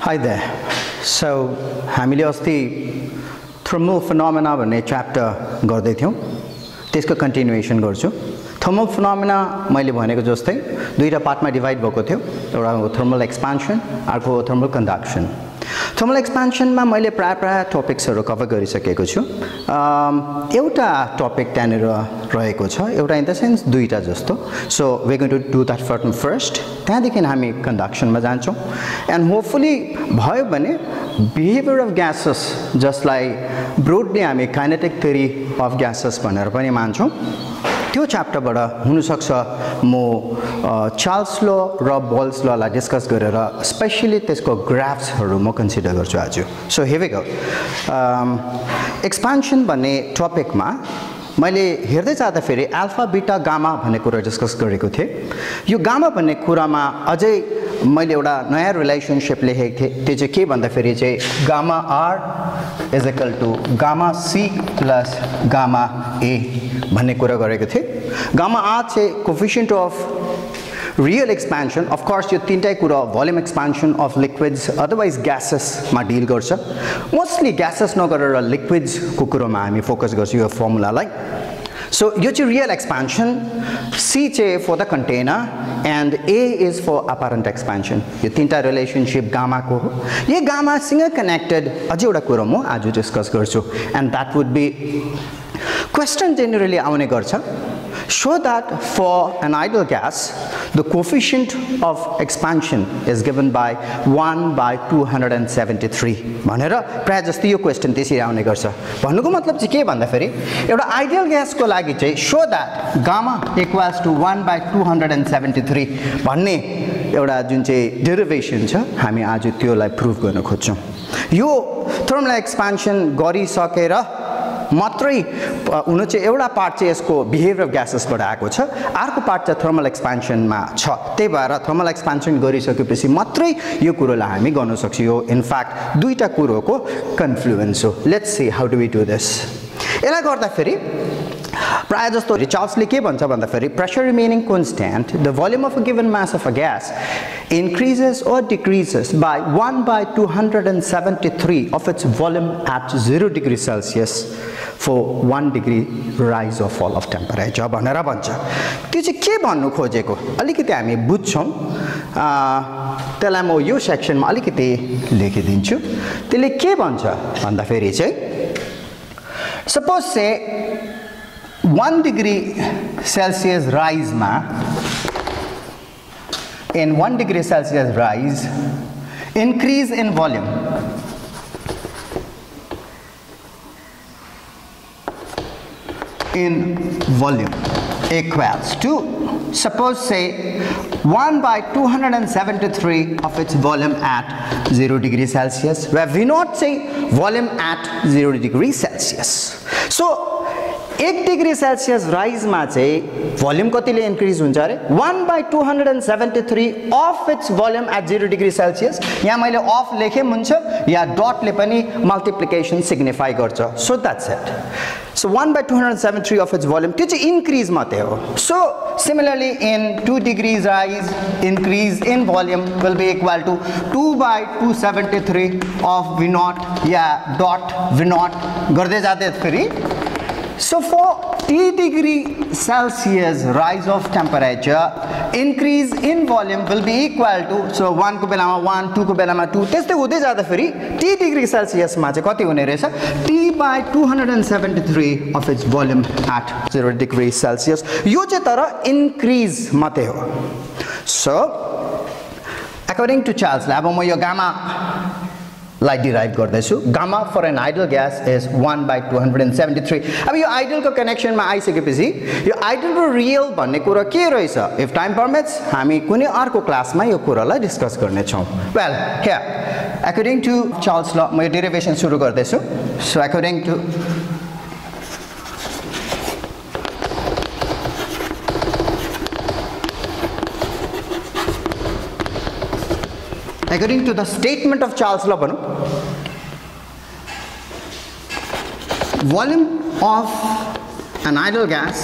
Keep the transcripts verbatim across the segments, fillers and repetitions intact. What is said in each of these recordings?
Hi there. So, हामीले अस्ति thermal phenomena भन्ने च्याप्टर गर्दै थियौं त्यसको कन्टिन्युएसन गर्छु थर्मल फिनोमेना मैले भनेको जस्तै दुईटा पार्टमा डिभाइड भएको थियो एउटा थर्मल एक्सपान्सन अर्को थर्मल कन्डक्सन थर्मल एक्सपान्सनमा मैले प्राय प्राय टपिक्सहरु कभर गरिसकेको छु एउटा टपिक त्यहाँनिर रहेको छ एउटा इन द सेन्स दुईटा जस्तो so we going to do that for first त्यहाँदेखि हामी कन्डक्सनमा जान्छौं एन्ड होपफुली भयो भने बिहेभियर अफ ग्यासेस जसलाई ब्रोडली हामी काइनेटिक थ्योरी अफ ग्यासेस भनेर पनि मान्छौं त्यो च्याप्टरबाट हुन सक्छ म चार्ल्स ल र बोल्स ल लाई डिस्कस गरेर स्पेशली त्यसको ग्राफ्सहरु म कन्सिडर गर्छु आज so here we go expansion भन्ने टपिकमा मैले हेर्दै जाँदा फेरि अल्फा बीटा गामा भन्ने कुरा डिस्कस गरेको थिए यो गामा भन्ने कुरामा अझै मैले एउटा नयाँ रिलेसनशिप लेखेको थिए त्यो चाहिँ के भन्दा फेरि चाहिँ gamma R is equal to gamma C plus gamma A भन्ने कुरा गरेको थिए गामा आर चाहिँ coefficient of real expansion of course यो तीनटै कुरा volume expansion of liquids otherwise gases मा डिल गर्छ मोस्टली ग्यासेस नगरेर लिक्विड्स को कुरामा हामी फोकस गर्छौं यो फर्मुलालाई सो यो चाहिँ रियल एक्सपान्सन सी चाहिँ for the container and A is for apparent expansion यो तीनटा रिलेसनशिप गामा को हो यो गामा सँग कनेक्टेड अझै एउटा कुरा म आज डिस्कस गर्छु and that would be question generally आउने गर्छ show that for an ideal gas the coefficient of expansion is given by one by two hundred seventy-three भनेर प्राय जस्तै यो क्वेशन त्यसरी आउने गर्छ भन्नुको मतलब चाहिँ के भन्दा फेरि एउटा आइडियल ग्यास को लागि चाहिँ show that gamma equals to one by two hundred seventy-three भन्ने एउटा जुन चाहिँ डेरिभेसन छ हामी आज त्योलाई प्रुफ गर्न खोज्छौं यो थर्मल एक्सपान्सन गरिसकेर मात्रै हुन चाहिँ एउटा पार्ट चाहिँ यसको बिहेभियर अफ ग्यासेसबाट आएको छ अर्को पार्ट चाहिँ थर्मल एक्सपान्सनमा छ त्यही भएर थर्मल एक्सपान्सन गरिसकेपछि मात्रै यो कुरोलाई हामी गर्न सक्छौं यो इन फ्याक्ट दुईटा कुरोको कन्फ्लुएन्स हो let's see how do we do this यसलाई गर्दा फेरि प्राय जस्तो चार्ल्सले के भन्छ भन्दा फेरि pressure remaining constant the volume of a given mass of a gas increases or decreases by one by two hundred seventy-three of its volume at zero degree Celsius for one degree rise or fall of temperature भनेर भन्छ त्यो चाहिँ के भन्नु खोजेको अलिकति हामी बुझ्छौं त्यसलाई म यो सेक्सनमा अलिकति लेखिदिन्छु त्यसले के भन्छ भन्दा फेरि चाहिँ suppose say one degree Celsius rise मा in one degree Celsius rise increase in volume in volume equals to suppose say one by two hundred seventy-three of its volume at zero degree Celsius where we not say volume at zero degree Celsius so एक degree Celsius rise मा चाहिँ volume कतिले increase हुन्छ अरे one by two hundred seventy-three of its volume at zero degree Celsius यहाँ मैले of लेखे हुन्छ या डटले पनि मल्टिप्लिकेसन सिग्निफाई गर्छ so that's it so one by two hundred seventy-three of its volume त्यो चाहिँ इन्क्रिज मात्रै हो so similarly in two degrees rise increase in volume will be equal to two by two seventy-three of V naught या dot V naught गर्दै जाँदै फेरि so for T degree Celsius rise of temperature increase in volume will be equal to so one को बेलामा one two को बेलामा two त्यस्तै हुँदै जाँदा फेरि T degree Celsius मा चाहिँ कति हुने रहेछ T by two hundred seventy-three of its volume at zero degree Celsius यो चाहिँ तर increase मात्रै हो so according to Charles अब म यो गामा लाई डिराइभ गर्दैछु gamma for an ideal gas is one by two hundred seventy-three अब यो आइडियल को कनेक्सनमा आइसकेपछि यो आइडियल र रियल भन्ने कुरा के रहेछ इफ टाइम परमिट्स हामी कुनै अर्को क्लासमा यो कुरालाई डिस्कस गर्ने छौं well here according to Charles law म यो डेरिभेसन सुरु गर्दैछु so according to According to the statement of Charles Law, volume of an ideal gas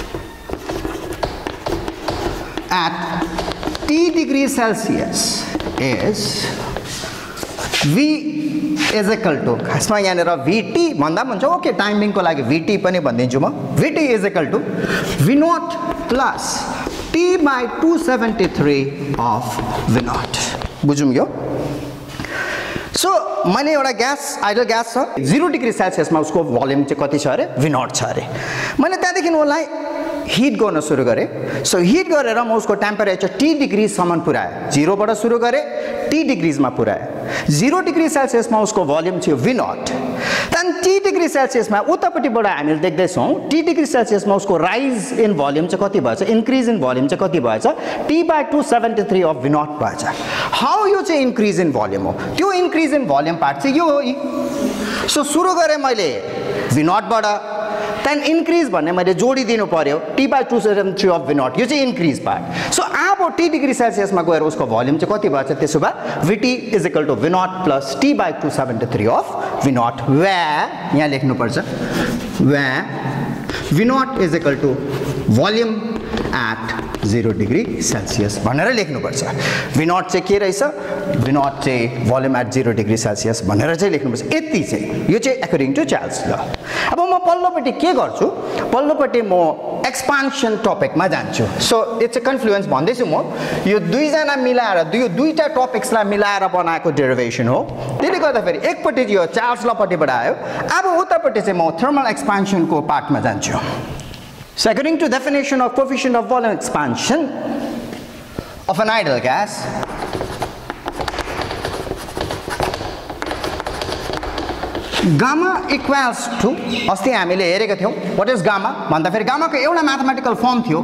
at T degrees Celsius is V is equal to खासमा यहाँनिर Vt भन्दा पनि हुन्छ okay टाइमिङको लागि Vt पनि भनिदिन्छु म Vt is equal to V naught plus T by two seventy-three of V naught बुझौँ यो सो मैले एउटा ग्यास आइडल ग्यास छ जीरो डिग्री सेल्सियसमा उसको भोल्युम चाहिँ कति छ अरे V naught छ अरे मैले त्यहाँदेखि उसलाई हिट गर्न सुरु गरेँ सो हिट गरेर म उसको टेम्परेचर टी डिग्रीसम्म पुऱ्याएँ जिरोबाट सुरु गरेँ टी डिग्रिजमा पुऱ्याएँ जिरो डिग्री सेल्सियसमा उसको भोल्युम थियो V naught त्यहाँदेखि टी डिग्री सेल्सियसमा उतापट्टिबाट हामीले देख्दैछौँ टी डिग्री सेल्सियसमा उसको राइज इन भोल्युम चाहिँ कति भएछ इन्क्रिज इन भोल्युम चाहिँ कति भएछ T by two seventy three of V naught भएछ हाउ यो चाहिँ इन्क्रिज इन भोल्युम हो त्यो इन्क्रिज इन भोल्युम पार्ट चाहिँ यो हो सो सुरु गरेँ मैले V naught बाट त्यहाँदेखि इन्क्रिज भन्ने मैले जोडिदिनु पर्यो T by two seven three of V naught यो चाहिँ इन्क्रिज पार्ट सो अब टी डिग्री सेल्सियसमा गएर उसको भोल्युम चाहिँ कति भएछ त्यसो भए Vt is equal to V naught plus T by two seventy three of V naught where यहाँ लेख्नुपर्छ where V naught is equal to volume at zero degree Celsius भनेर लेख्नुपर्छ V naught चाहिँ के रहेछ V naught चाहिँ volume at zero degree Celsius भनेर चाहिँ लेख्नुपर्छ यति चाहिँ यो चाहिँ अकर्डिङ टु चार्ल्स ल अब म पल्लोपट्टि के गर्छु पल्लोपट्टि म एक्सपान्सन टपिकमा जान्छु सो इट्स अ कन्फ्लुएन्स भन्दैछु म यो दुईजना मिलाएर यो दुईटा टपिक्सलाई मिलाएर बनाएको डेरिभेसन हो त्यसले गर्दाखेरि एकपट्टि यो चार्ल्स लपट्टिबाट आयो अब उतापट्टि चाहिँ म थर्मल एक्सपान्सनको पार्टमा जान्छु So according to definition of coefficient of volume expansion of an ideal gas, gamma equals to अस्ति हामीले हेरेका थियौं what is gamma भन्दा फेरि gamma को एउटा म्याथमेटिकल फर्म थियो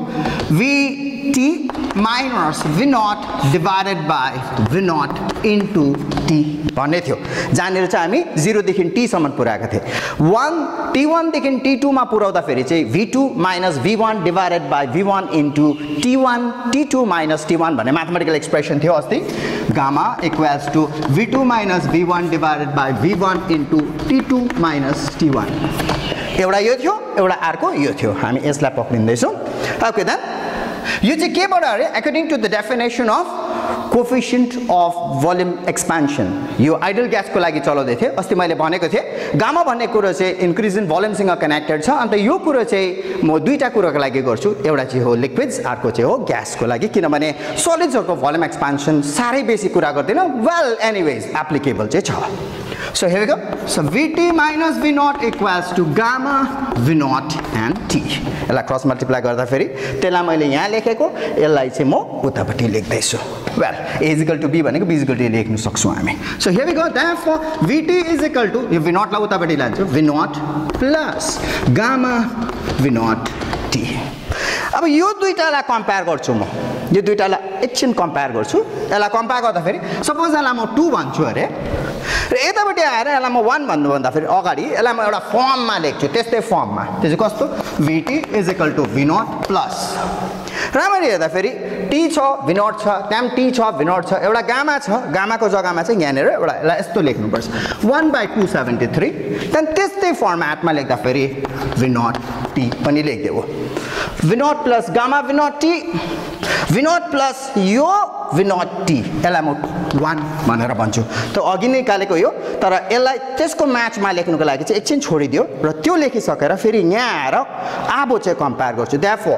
Vt minus V naught divided by V naught into T भन्ने थियो जहाँनिर चाहिँ हामी जिरो देखि T सम्म पुर्याएका थिए one T one देखि T two मा पुर्याउँदा फेरि चाहिँ V two minus V one divided by V one into T one T two minus T one भन्ने म्याथमेटिकल एक्सप्रेसन थियो अस्ति gamma equals to V two minus V one divided by V one into T two minus T one एउटा यो थियो एउटा अर्को यो थियो हामी यसलाई पक्रिँदैछौं ओके देन यो चाहिँ केबाट अरे according to the definition of coefficient of volume expansion यो आइडल ग्यासको लागि चलाउँदै थिए अस्ति मैले भनेको थिए गामा भन्ने कुरो चाहिँ इन्क्रिज इन भोल्युमसँग कनेक्टेड छ अन्त यो कुरो चाहिँ म दुईटा कुरोको लागि गर्छु एउटा चाहिँ हो लिक्विड्स अर्को चाहिँ हो ग्यासको लागि किनभने सोलिड्सहरुको भोल्युम एक्सपान्सन सारै बेसी कुरा गर्दैन वेल एनीवेज एप्लिकेबल चाहिँ छ So here we go. So Vt minus V naught equals to gamma V naught and T. यसलाई क्रस मल्टिप्लाई गर्दा फेरि त्यसलाई मैले यहाँ लेखेको यसलाई चाहिँ म उतापट्टि लेख्दै छु well A is equal to B भनेको B is equal to A लेख्न सक्छौं हामी So here we go. Therefore Vt is equal to यो V naught लाई उतापट्टि लान्छु V naught plus gamma V naught T. अब यो दुईटालाई कम्पेयर गर्छु म यो दुईटालाई एकछिन कम्पेयर गर्छु यसलाई कम्पेयर गर्दा फेरि सपोज यसलाई म टू भन्छु अरे र यतापट्टि आएर यसलाई म वन भन्नु भन्दा फेरि अगाडि यसलाई म एउटा फर्ममा लेख्छु त्यस्तै फर्ममा त्यो चाहिँ कस्तो Vt is equal to V naught plus राम्ररी हेर्दा फेरि T छ V naught छ त्यहाँ T छ V naught छ एउटा गामा छ गामाको जग्गामा चाहिँ यहाँनिर एउटा यसलाई यस्तो लेख्नुपर्छ one by two seventy-three त्यहाँ त्यस्तै फर्मेटमा लेख्दा फेरि V naught T पनि लेख्देऊ V naught plus gamma V naught T V naught plus यो V naught T यसलाई म one भनेर भन्छु त अघि नै निकालेको यो तर यसलाई त्यसको म्याचमा लेख्नुको लागि चाहिँ एकछिन छोडिदियो र त्यो लेखिसकेर फेरि यहाँ आएर अब चाहिँ कम्पेयर गर्छु therefore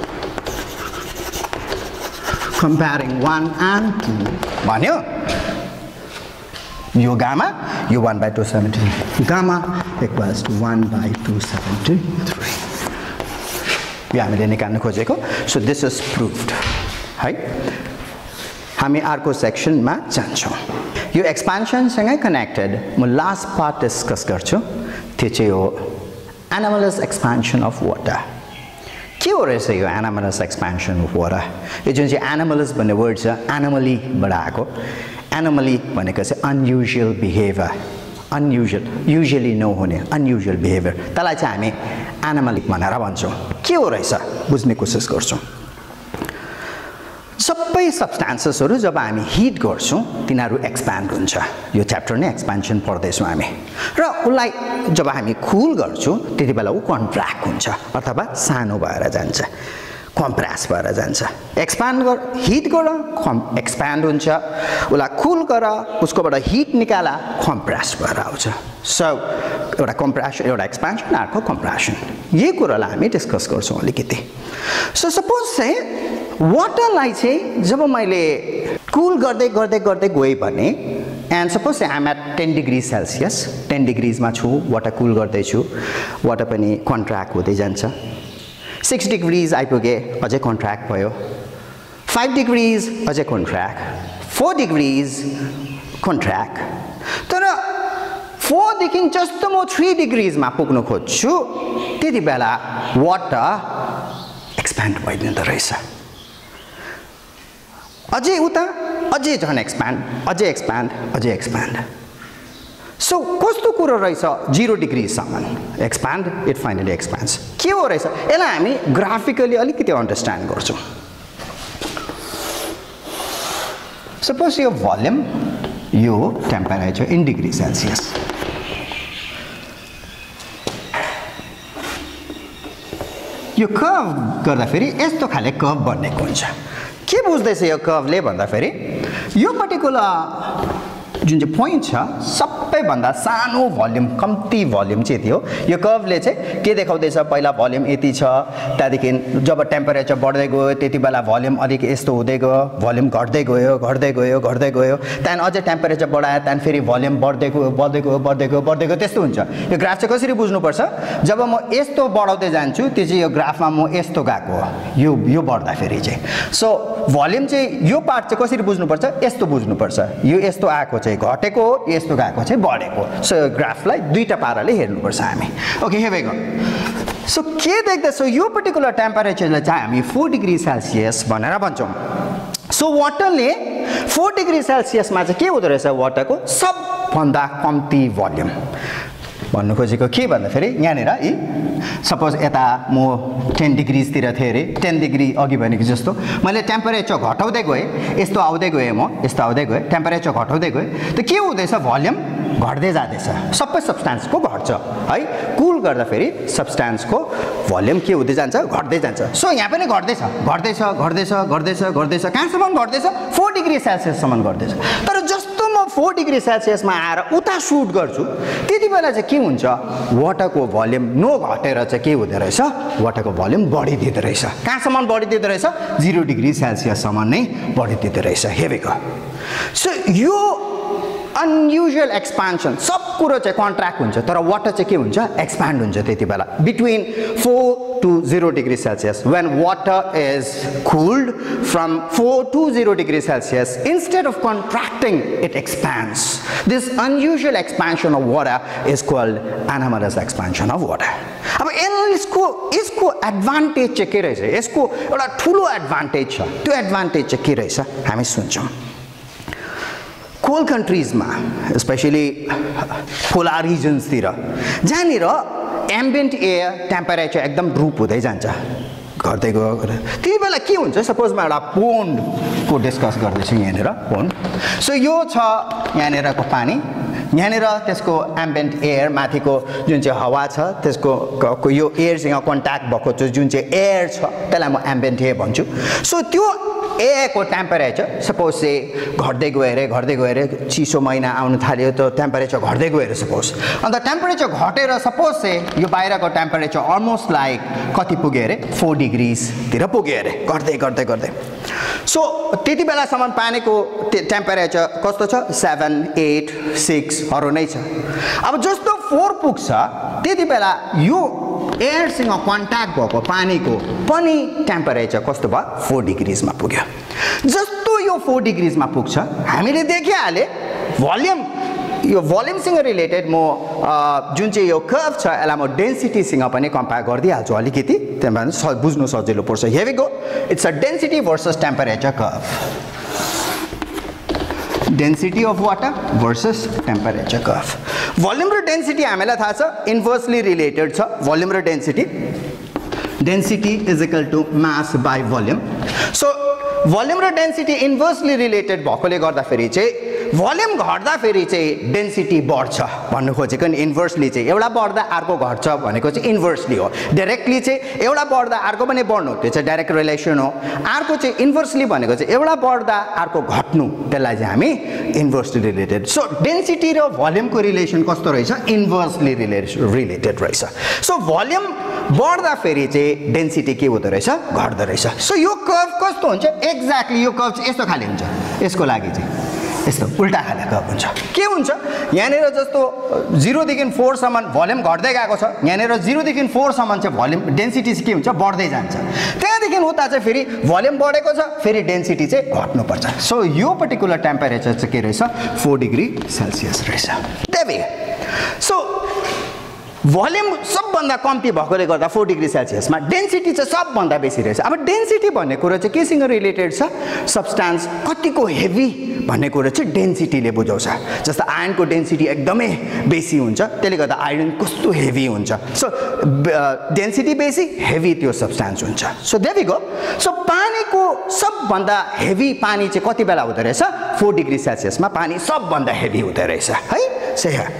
comparing one and two भन्यो यो गामा यो one by two seventy-three gamma equals to one by two seventy-three यो हामीले निकाल्न खोजेको सो दिस इज प्रुभड है हामी अर्को सेक्सनमा जान्छौं यो एक्सपान्सन सँगै कनेक्टेड म लास्ट पार्ट डिस्कस गर्छु त्यो चाहिँ हो एनोमलस एक्सपान्सन अफ वाटर के हो रहेछ यो एनोमलस एक्सपान्सन अफ वाटर यो जुन चाहिँ एनोमलस भन्ने वर्ड छ एनोमली बाट आएको एनोमली भनेको चाहिँ अनयुजुअल बिहेभियर अनयुजुअल युजुअली नहुने अनयुजुअल बिहेभियर त्यसलाई चाहिँ हामी एनोमली भनेर भन्छौं के हो रहेछ बुझ्ने कोसिस गर्छौं सबै सब्स्टेन्सेसहरु जब हामी हिट गर्छौं तिनीहरु एक्सपान्ड हुन्छ यो च्याप्टर नै एक्सपान्सन पढ्दैछौं हामी र उलाई जब हामी कुल गर्छौं त्यतिबेला उ कन्ट्र्याक्ट हुन्छ अथवा सानो भएर जान्छ कम्प्रेस भएर जान्छ। एक्सपान्ड गर हिट गर कम एक्सपान्ड हुन्छ, उसलाई कुल गर उसकोबाट हिट निकाला कम्प्रेस भएर आउँछ। सो एउटा कम्प्रेसन एउटा एक्सपान्सन अर्को कम्प्रेसन, यही कुरालाई हामी डिस्कस गर्छौँ अलिकति। सो सपोज चाहिँ वाटरलाई चाहिँ जब मैले कुल गर्दै गर्दै गर्दै गएँ भने and suppose I am at ten degree Celsius, ten डिग्रिजमा छु, वाटर कुल गर्दैछु, वाटर पनि कन्ट्र्याक्ट हुँदै जान्छ। सिक्स डिग्रिज आइपुगे अझै कन्ट्र्याक्ट भयो, फाइभ डिग्रिज अझै कन्ट्र्याक्ट, फोर डिग्रिज कन्ट्र्याक्ट। तर फोरदेखि जस्तो म थ्री डिग्रिजमा पुग्न खोज्छु त्यति बेला वाटर एक्सप्यान्ड भइदिँदो रहेछ, अझै उता अझै झन् एक्सप्यान्ड, अझै एक्सप्यान्ड, अझै एक्सप्यान्ड। सो कस्तो कुरो रहेछ जिरो डिग्रीसम्म एक्सप्यान्ड, इट फाइनली एक्सप्यान्ड्स। के हो रहेछ यसलाई हामी ग्राफिकली अलिकति अन्डरस्ट्यान्ड गर्छौँ। सपोज यो भोल्युम, यो टेम्परेचर इन डिग्री सेल्सियस, यो कर्व गर्दाखेरि यस्तो खाले कर्व बनेको हुन्छ। के बुझ्दैछ यो कर्वले भन्दाखेरि यो पर्टिकुलर जुन चाहिँ पोइन्ट छ सबैभन्दा सानो भोल्युम, कम्ती भोल्युम चाहिँ यति हो। यो कर्वले चाहिँ के देखाउँदैछ, पहिला भोल्युम यति छ, त्यहाँदेखि जब टेम्परेचर बढ्दै गयो त्यति बेला भोल्युम अलिक यस्तो हुँदै गयो, भोल्युम घट्दै गयो घट्दै गयो घट्दै गयो, त्यहाँदेखि अझै टेम्परेचर बढायो, त्यहाँदेखि फेरि भोल्युम बढ्दै गयो बढ्दै गयो बढ्दै गयो बढ्दै गयो, त्यस्तो हुन्छ। यो ग्राफ चाहिँ कसरी बुझ्नुपर्छ, जब म यस्तो बढाउँदै जान्छु त्यो चाहिँ यो ग्राफमा म यस्तो गएको हो, यो यो बढ्दाखेरि चाहिँ। सो भोल्युम चाहिँ यो पार्ट चाहिँ कसरी बुझ्नुपर्छ, यस्तो बुझ्नुपर्छ, यो यस्तो आएको चाहिँ घटेको हो, यस्तो गएको चाहिँ बढेको। सो यो ग्राफलाई दुईटा पाराले हेर्नुपर्छ हामी। Okay here we go. So के देख्दैछौँ, यो पर्टिकुलर टेम्परेचरलाई चाहिँ हामी फोर डिग्री सेल्सियस भनेर भन्छौँ। सो वाटरले फोर डिग्री सेल्सियसमा चाहिँ के हुँदो रहेछ, वाटरको सबभन्दा कम्ती भोल्युम। भन्नु खोजेको के भन्दाखेरि यहाँनिर यी सपोज यता म टेन डिग्रीजतिर थिएँ अरे, टेन डिग्री अघि भनेको जस्तो मैले टेम्परेचर घटाउँदै गएँ, यस्तो आउँदै गएँ म, यस्तो आउँदै गएँ, टेम्परेचर घटाउँदै गएँ, त के हुँदैछ, भोल्युम घट्दै जाँदैछ। सबै सब्सटेन्सको घट्छ है, कुल गर्दाखेरि सब्सटेन्सको भोल्युम के हुँदै जान्छ, घट्दै जान्छ। सो यहाँ पनि घट्दैछ घट्दैछ घट्दैछ घट्दैछ घट्दैछ, कहाँसम्म घट्दैछ, फोर डिग्री सेल्सियससम्म घट्दैछ। तर जस्तो म फोर डिग्री सेल्सियसमा आएर उता सुट गर्छु त्यति बेला चाहिँ के हुन्छ, वाटरको भोल्युम नघटेर चाहिँ के हुँदो रहेछ, वाटरको भोल्युम बढिदिँदो रहेछ। कहाँसम्म बढिदिँदो रहेछ, जिरो डिग्री सेल्सियससम्म नै बढिदिँदो रहेछ। हेरेको सो यो अनयुजुअल एक्सपान्सन, सब कुरो चाहिँ कन्ट्र्याक्ट हुन्छ तर वाटर चाहिँ के हुन्छ, एक्सपान्ड हुन्छ त्यति बेला between four to zero degree Celsius. When water is cooled from four to zero degree Celsius, instead of contracting, it expands. This unusual expansion of water is called anomalous expansion of water. अब यसको यसको advantage चाहिँ के रहेछ, यसको एउटा ठुलो advantage छ, त्यो एडभान्टेज चाहिँ के रहेछ हामी सुन्छौँ। कोल्ड कन्ट्रिजमा स्पेसली पोलर रिजन्सतिर जहाँनिर एम्बियन्ट एयर टेम्परेचर एकदम ड्रुप हुँदै जान्छ घट्दै गयो, त्यति बेला के हुन्छ, सपोज म एउटा पोन्डको डिस्कस गर्दैछु यहाँनिर पोन्ड। सो यो छ यहाँनिरको पानी, यहाँनिर त्यसको एम्बियन्ट एयर माथिको जुन चाहिँ हावा छ त्यसको यो एयरसँग कन्ट्याक्ट भएको छ जुन चाहिँ एयर छ त्यसलाई म एम्बियन्ट एयर भन्छु। सो त्यो एयरको टेम्परेचर सपोज चाहिँ घट्दै गयो अरे घट्दै गयो अरे, चिसो महिना आउनु थाल्यो त टेम्परेचर घट्दै गयो अरे सपोज, अन्त टेम्परेचर घटेर सपोज चाहिँ यो बाहिरको टेम्परेचर अलमोस्ट लाइक कति पुग्यो अरे, फोर डिग्रिजतिर पुग्यो अरे, घट्दै घट्दै घट्दै। सो त्यति बेलासम्म पानीको टेम्परेचर कस्तो छ, सेभेन एट सिक्सहरू नै छ। अब जस्तो फोर पुग्छ त्यति बेला यो एयरसँग कन्ट्याक्ट भएको पानीको पनि टेम्परेचर कस्तो भयो, फोर डिग्रिजमा पुग्यो। जस्तो यो फोर डिग्रिजमा पुग्छ हामीले देखिहाले भोल्युम, यो भोल्युमसँग रिलेटेड म जुन चाहिँ यो कर्भ छ यसलाई म डेन्सिटीसँग पनि कम्पेयर गरिदिइहाल्छु अलिकति, त्यहाँबाट बुझ्नु सजिलो पर्छ। Here we go, it's a density versus temperature curve. Density of water versus temperature curve. Volume र डेन्सिटी हामीलाई थाहा छ इन्भर्सली रिलेटेड छ। भोल्युम र density, density is equal to mass by volume. So volume र डेन्सिटी इन्भर्सली रिलेटेड भएकोले गर्दाखेरि चाहिँ भोल्युम घट्दा फेरि चाहिँ डेन्सिटी बढ्छ भन्नु खोजेको नि इन्भर्सली चाहिँ एउटा बढ्दा अर्को घट्छ भनेको चाहिँ इन्भर्सली हो डाइरेक्टली चाहिँ एउटा बढ्दा अर्को पनि बढ्नु त्यो चाहिँ डाइरेक्ट रिलेसन हो अर्को चाहिँ इन्भर्सली भनेको चाहिँ एउटा बढ्दा अर्को घट्नु त्यसलाई चाहिँ हामी इन्भर्सली रिलेटेड सो डेन्सिटी र भोल्युमको रिलेसन कस्तो रहेछ इन्भर्सली रिलेटेड रहेछ सो भोल्युम बढ्दा फेरि चाहिँ डेन्सिटी के हुँदो रहेछ घट्दो रहेछ सो यो कर्भ कस्तो हुन्छ एक्ज्याक्टली यो कर्भ चाहिँ यस्तो खाले हुन्छ यसको लागि चाहिँ यस्तो उल्टा खाले कर्भ हुन्छ के हुन्छ यहाँनिर जस्तो जिरोदेखि फोरसम्म भोल्युम घट्दै गएको छ यहाँनिर जिरोदेखि फोरसम्म चाहिँ भोल्युम डेन्सिटी चाहिँ के हुन्छ बढ्दै जान्छ त्यहाँदेखि उता चाहिँ फेरि भोल्युम बढेको छ फेरि डेन्सिटी चाहिँ घट्नुपर्छ सो यो पर्टिकुलर टेम्परेचर चाहिँ के रहेछ फोर डिग्री सेल्सियस रहेछ त्यही सो भोल्युम सबभन्दा कम्ती भएकोले गर्दा फोर डिग्री सेल्सियसमा डेन्सिटी चाहिँ सबभन्दा बेसी रहेछ अब डेन्सिटी भन्ने कुरो चाहिँ केसँग रिलेटेड छ सब्स्टान्स कतिको हेभी भन्ने कुरो चाहिँ डेन्सिटीले बुझाउँछ जस्तो आयरनको डेन्सिटी एकदमै बेसी हुन्छ त्यसले गर्दा आयरन कस्तो हेभी हुन्छ सो डेन्सिटी बेसी हेभी त्यो सब्स्टान्स हुन्छ so there we go so पानीको सबभन्दा हेभी पानी चाहिँ कति बेला हुँदो रहेछ फोर डिग्री सेल्सियसमा पानी सबभन्दा हेभी हुँदो रहेछ है सही हो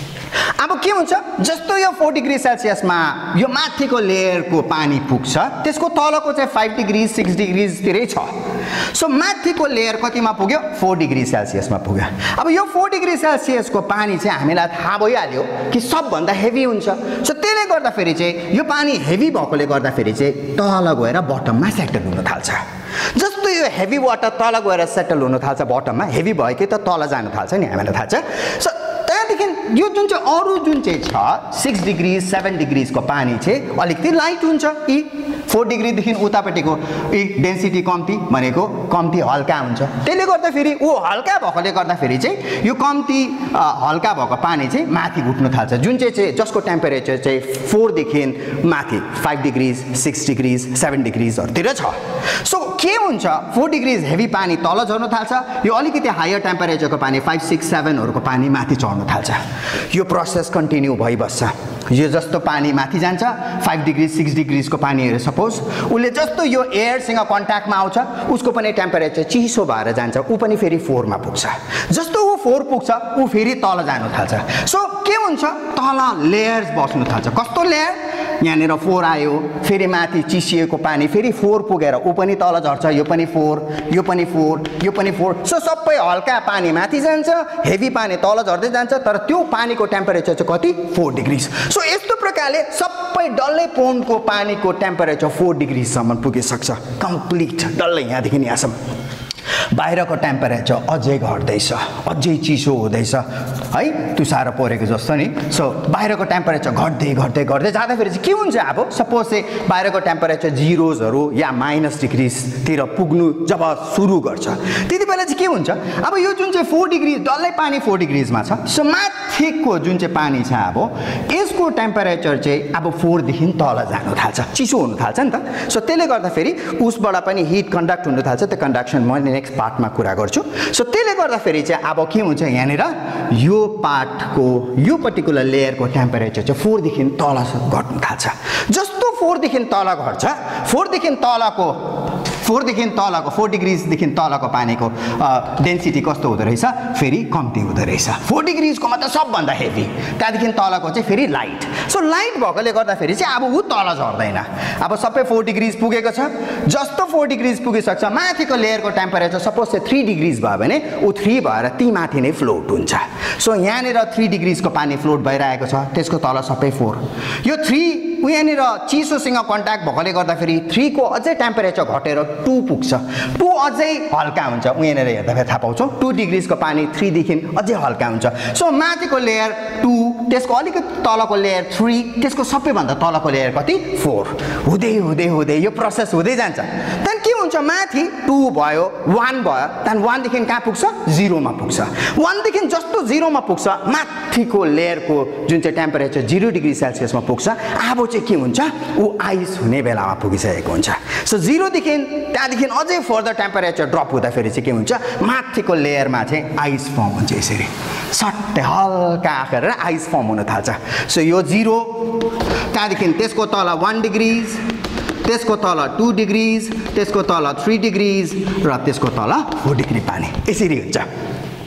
अब के हुन्छ जस्तो यो फोर डिग्री सेल्सियसमा यो माथिको लेयरको पानी पुग्छ त्यसको तलको चाहिँ फाइभ डिग्री सिक्स डिग्रीतिरै छ सो माथिको लेयर कतिमा पुग्यो फोर डिग्री सेल्सियसमा पुग्यो अब यो फोर डिग्री सेल्सियसको पानी चाहिँ हामीलाई थाहा भइहाल्यो कि सबभन्दा हेभी हुन्छ सो त्यसले गर्दाखेरि चाहिँ यो पानी हेभी भएकोले गर्दाखेरि चाहिँ तल गएर बटममा सेटल हुन थाल्छ जस्तो यो हेभी वाटर तल गएर सेटल हुन थाल्छ बटममा हेभी भयो कि त तल जान थाल्छ नि हामीलाई थाहा छ सो त्यहाँदेखि यो जुन चाहिँ अरू जुन चाहिँ छ सिक्स डिग्री सेभेन डिग्रीजको पानी चाहिँ अलिकति लाइट हुन्छ यी फोर डिग्रीदेखि उतापट्टिको यी डेन्सिटी कम्ती भनेको कम्ती हल्का हुन्छ त्यसले गर्दा फेरि ऊ हल्का भएकोले गर्दाखेरि चाहिँ यो कम्ती हल्का भएको पानी चाहिँ माथि उठ्न थाल्छ जुन चाहिँ चाहिँ जसको टेम्परेचर चाहिँ फोरदेखि माथि five degrees six degrees seven डिग्रिजहरूतिर छ सो के हुन्छ फोर डिग्रिज हेभी पानी तल झर्न थाल्छ यो अलिकति हायर टेम्परेचरको पानी फाइभ सिक्स सेभेनहरूको पानी माथि चढ्न थाल्छ यो प्रोसेस कन्टिन्यू भइबस्छ यो जस्तो पानी माथि जान्छ फाइभ डिग्री सिक्स डिग्रीजको पानीहरू सपोज उसले जस्तो यो एयरसँग कन्ट्याक्टमा आउँछ उसको पनि टेम्परेचर चिसो भएर जान्छ ऊ पनि फेरि फोरमा पुग्छ जस्तो ऊ फोर पुग्छ ऊ फेरि तल जानु थाल्छ सो के हुन्छ तल लेयर्स बस्नु थाल्छ कस्तो लेयर यहाँनिर फोर आयो फेरि माथि चिसिएको पानी फेरि फोर पुगेर ऊ पनि तल झर्छ यो पनि फोर यो पनि फोर यो पनि फोर सो सबै हल्का पानी माथि जान्छ हेभी पानी तल झर्दै जान्छ तर त्यो पानीको टेम्परेचर चाहिँ कति फोर डिग्रिज सो यस्तो प्रकारले सबै डल्लै पोन्डको पानीको टेम्परेचर फोर डिग्रीसम्म पुगिसक्छ कम्प्लिट डल्लै यहाँदेखि यहाँसम्म बाहिरको टेम्परेचर अझै घट्दैछ अझै चिसो हुँदैछ है तुषार परेको जस्तो नि सो बाहिरको टेम्परेचर घट्दै घट्दै घट्दै जाँदाखेरि चाहिँ के हुन्छ अब सपोज चाहिँ बाहिरको टेम्परेचर जिरोजहरू या माइनस डिग्रीतिर पुग्नु जब सुरु गर्छ त्यति बेला चाहिँ के हुन्छ अब यो जुन चाहिँ फोर डिग्री डल्लै पानी फोर डिग्रिजमा छ सो माथिको जुन चाहिँ पानी छ अब यसको टेम्परेचर चाहिँ अब फोरदेखि तल जानु थाल्छ चिसो हुनु थाल्छ नि त सो त्यसले गर्दाखेरि उसबाट पनि हिट कन्डक्ट हुनु थाल्छ त्यो कन्डक्सन म नेक्स्ट पार्टमा कुरा गर्छु सो त्यसले गर्दाखेरि चाहिँ अब के हुन्छ यहाँनिर यो पार्टको यो पर्टिकुलर लेयरको टेम्परेचर चाहिँ फोरदेखि तल घट्नु थाल्छ जस्तो फोरदेखि तल घट्छ फोरदेखि तलको फोरदेखि तलको फोर डिग्रिजदेखि तलको पानीको डेन्सिटी कस्तो हुँदो रहेछ फेरि कम्ती हुँदो रहेछ फोर डिग्रिजको मतलब सबभन्दा हेभी त्यहाँदेखि तलको चाहिँ फेरि लाइट सो लाइट भएकोले गर्दाखेरि चाहिँ अब ऊ तल झर्दैन अब सबै फोर डिग्रिज पुगेको छ जस्तो फोर डिग्रिज पुगिसक्छ माथिको लेयरको टेम्परेचर सपोज चाहिँ थ्री डिग्रिज भयो भने ऊ थ्री भएर ती माथि नै फ्लोट हुन्छ सो यहाँनिर थ्री डिग्रिजको पानी फ्लोट भइरहेको छ त्यसको तल सबै फोर यो थ्री ऊ यहाँनिर चिसोसँग कन्ट्याक्ट भएकोले गर्दाखेरि थ्रीको अझै टेम्परेचर घटेर टू पुग्छ टू अझै हल्का हुन्छ ऊ यहाँनिर हेर्दाखेरि थाहा पाउँछौँ टू डिग्रिजको पानी थ्रीदेखि अझै हल्का हुन्छ सो माथिको लेयर टू त्यसको अलिकति तलको लेयर थ्री त्यसको सबैभन्दा तलको लेयर कति फोर हुँदै हुँदै हुँदै यो प्रोसेस हुँदै जान्छ त्यहाँदेखि के हुन्छ माथि टू भयो वान भयो त्यहाँदेखि वानदेखि कहाँ पुग्छ जिरोमा पुग्छ वानदेखि जस्तो जिरोमा पुग्छ माथिको लेयरको जुन चाहिँ टेम्परेचर जिरो डिग्री सेल्सियसमा पुग्छ अब चाहिँ के हुन्छ ऊ आइस हुने बेलामा पुगिसकेको हुन्छ सो जिरोदेखि त्यहाँदेखि अझै फर्दर टेम्परेचर ड्रप हुँदाखेरि चाहिँ के हुन्छ माथिको लेयरमा चाहिँ आइस फर्म हुन्छ यसरी सट्टै हल्का आखेर आइस फर्म हुन थाल्छ सो यो जिरो त्यहाँदेखि त्यसको तल वान डिग्रिज त्यसको तल टू डिग्रिज त्यसको तल थ्री डिग्रिज र त्यसको तल फोर डिग्री पानी यसरी हुन्छ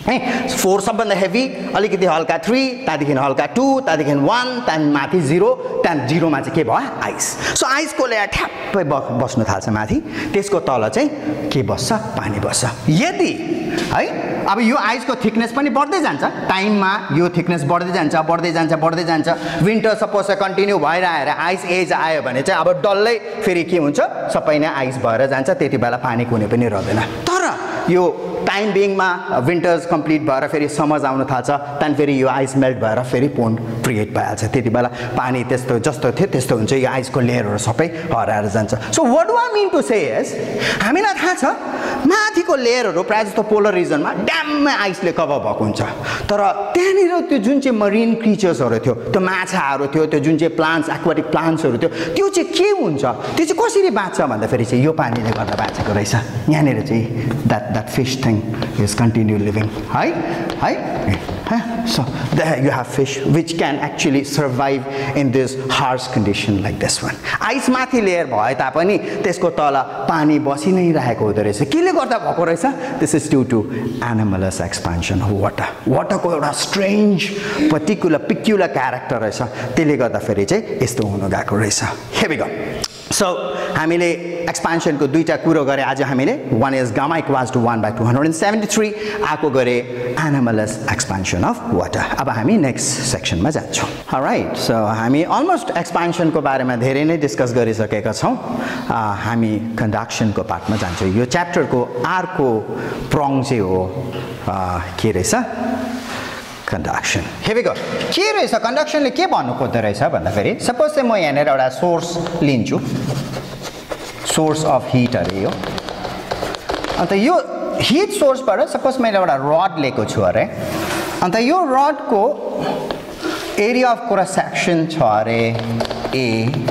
है फोर सबभन्दा हेभी, अलिकति हल्का थ्री, त्यहाँदेखि हल्का टू, त्यहाँदेखि वान, त्यहाँदेखि माथि जिरो, त्यहाँदेखि जिरोमा चाहिँ के भयो आइस। सो आइसको लेयर ठ्याप्पै बस्नु थाल्छ माथि, त्यसको तल चाहिँ के बस्छ पानी बस्छ। यदि है अब यो आइसको थिकनेस पनि बढ्दै जान्छ, टाइममा यो थिकनेस बढ्दै जान्छ बढ्दै जान्छ बढ्दै जान्छ, विन्टर सपोज कन्टिन्यू भइरहेर आइस एज आयो भने चाहिँ अब डल्लै फेरि के हुन्छ सबै नै आइस भएर जान्छ, त्यति बेला पानी कुनै पनि रहँदैन। तर यो टाइम बिङमा विन्टर्स कम्प्लिट भएर फेरि समर्स आउन थाल्छ, त्यहाँदेखि फेरि यो आइस मेल्ट भएर फेरि पोन्ड क्रिएट भइहाल्छ, त्यति बेला पानी त्यस्तो जस्तो थियो त्यस्तो हुन्छ, यो आइसको लेयरहरू सबै हराएर जान्छ। So what do I mean to say is हामीलाई थाहा छ माथिको लेयरहरू प्रायः जस्तो पोलर रिजनमा ड्याममा आइसले कभर भएको हुन्छ, तर त्यहाँनिर त्यो जुन चाहिँ मरिन क्रिचर्सहरू थियो, त्यो माछाहरू थियो, त्यो जुन चाहिँ प्लान्ट्स एक्वाटिक प्लान्ट्सहरू थियो, त्यो चाहिँ के हुन्छ, त्यो चाहिँ कसरी बाँच्छ भन्दाखेरि चाहिँ यो पानीले गर्दा बाँचेको रहेछ। यहाँनिर चाहिँ that that fish thing is continue living, है है so there you have fish which can actually survive in this harsh condition like this one. Ice माथि लेयर भए तापनि त्यसको तल पानी बसि नै रहेको हुँदो रहेछ। केले गर्दा भएको रहेछ? This is due to anomalous expansion of water. water को एउटा strange particular peculiar character रहेछ, त्यसले गर्दा फेरि चाहिँ यस्तो हुन गएको रहेछ। Here we go. So हामीले एक्सपेन्सन को दुईटा कुरो गरे आज हामीले, one is gamma equals to one by two hundred seventy-three, आको गरे anomalous expansion of water। अब हामी नेक्स्ट सेक्सन मा जान्छौं। अलराइट, सो हामी अलमोस्ट एक्सपेन्सन को बारेमा धेरै नै डिस्कस गरिसकेका छौं, हामी कन्डक्सन को पार्टमा जान्छौं। यो च्याप्टर को अर्को प्रङ चाहिँ हो के रहेछ conduction. Here we go. के रहेछ कन्डक्सनले के भन्नु खोज्दो रहेछ भन्दाखेरि, सपोज चाहिँ म यहाँनिर एउटा सोर्स लिन्छु, सोर्स अफ हिट अरे यो, अन्त यो हिट सोर्सबाट सपोज मैले एउटा रड लिएको छु अरे, अन्त यो रडको एरिया अफ क्रस सेक्सन छ अरे ए,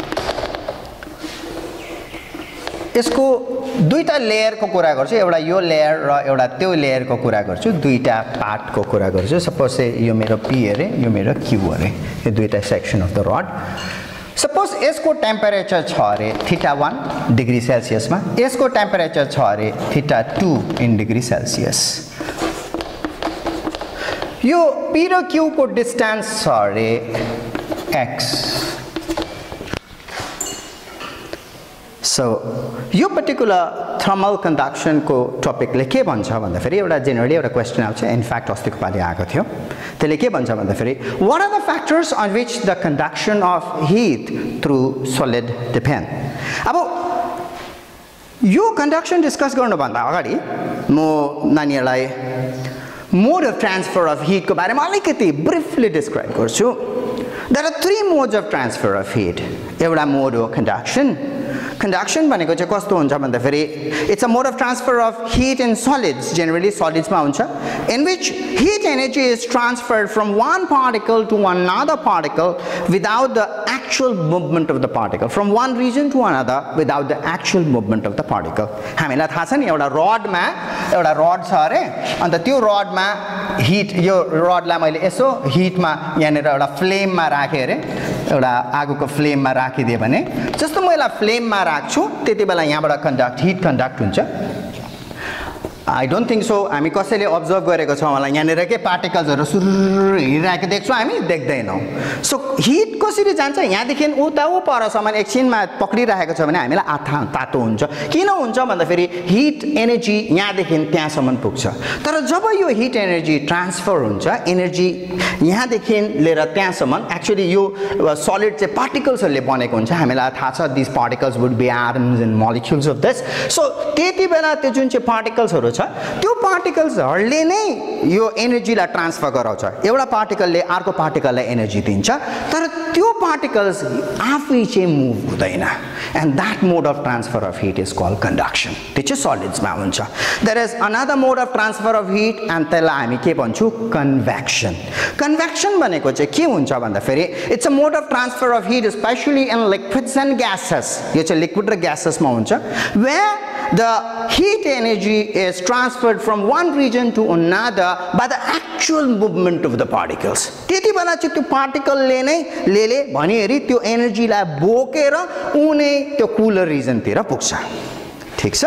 यसको दुईटा लेयरको कुरा गर्छु, एउटा यो लेयर र एउटा त्यो लेयरको कुरा गर्छु, दुईटा पार्टको कुरा गर्छु। सपोज चाहिँ यो मेरो पी अरे, यो मेरो क्यू अरे, यो दुईटा section of the rod. Suppose यसको टेम्परेचर छ अरे थीटा वन डिग्री सेल्सियसमा, यसको टेम्परेचर छ अरे theta two in degree Celsius. यो पी र क्यू को डिस्टेन्स छ अरे एक्स। सो यो पर्टिकुलर थर्मल कन्डक्सन को टपिकले के भन्छ भन्दाखेरि, एउटा जेनरली एउटा क्वेसन आउँछ, इनफ्याक्ट अस्तिको पालि आएको थियो, त्यसले के भन्छ भन्दाखेरि what are the factors on which the conduction of heat through solid depend. अब यो कन्डक्सन डिस्कस गर्नुभन्दा अगाडि म नानीहरूलाई mode of transfer of heat को बारेमा अलिकति ब्रिफली डिस्क्राइब गर्छु। There are three modes of transfer of heat. एउटा मोड हो कन्डक्सन। कन्डक्सन भनेको चाहिँ कस्तो हुन्छ भन्दाखेरि, it's a mode of transfer of heat in solids, generally सलिड्समा हुन्छ, in which heat energy is transferred from one particle to another particle without the actual movement of the particle, from one region to another without the actual movement of the particle. हामीलाई थाहा छ नि, एउटा रडमा एउटा rod छ अरे, अन्त त्यो रडमा हिट, यो रडलाई मैले यसो हिटमा यहाँनिर एउटा फ्लेममा राखेँ अरे, एउटा आगोको फ्लेममा राखिदिएँ भने, जस्तो म यसलाई फ्लेममा राख्छु त्यति बेला यहाँबाट कन्डक्ट हिट कन्डक्ट हुन्छ। आई डोन्ट थिङ्क सो हामी कसैले अब्जर्भ गरेको छौँ होला, यहाँनिर के पार्टिकल्सहरू सुरु हिँडिरहेको देख्छौँ हामी? देख्दैनौँ। सो हिट कसरी जान्छ? यहाँदेखि उता ऊ परसम्म एकछिनमा पक्रिरहेको छ भने हामीलाई आथा तातो हुन्छ। किन हुन्छ भन्दाखेरि हिट एनर्जी यहाँदेखि त्यहाँसम्म पुग्छ, तर जब यो हिट एनर्जी ट्रान्सफर हुन्छ, एनर्जी यहाँदेखि लिएर त्यहाँसम्म, एक्चुअली यो सलिड चाहिँ पार्टिकल्सहरूले बनेको हुन्छ, हामीलाई थाहा छ this particles would be atoms and molecules of this. So त्यति बेला त्यो जुन चाहिँ पार्टिकल्सहरू छ, त्यो पार्टिकल्सहरूले नै यो एनर्जीलाई ट्रान्सफर गराउँछ। एउटा पार्टिकलले अर्को पार्टिकललाई एनर्जी दिन्छ, तर त्यो पार्टिकल्स आफै चाहिँ मुभ हुँदैन, and that mode of transfer of heat is called conduction. त्यो चाहिँ सलिड्समा हुन्छ। There is another mode of transfer of heat, and त्यसलाई हामी के भन्छौँ? कन्भेक्सन। कन्भेक्सन भनेको चाहिँ के हुन्छ भन्दाखेरि, it's a mode of transfer of heat specially in liquids and gases. यो चाहिँ लिक्विड र ग्यासेसमा हुन्छ, where the heat energy is transferred from one region to another by the actual movement of the particles. त्यति बेला चाहिँ त्यो पार्टिकलले नै लेले भनिहेरी त्यो एनर्जीलाई बोकेर उनी त्यो कुलर रिजनतिर पुग्छ। ठिक छ?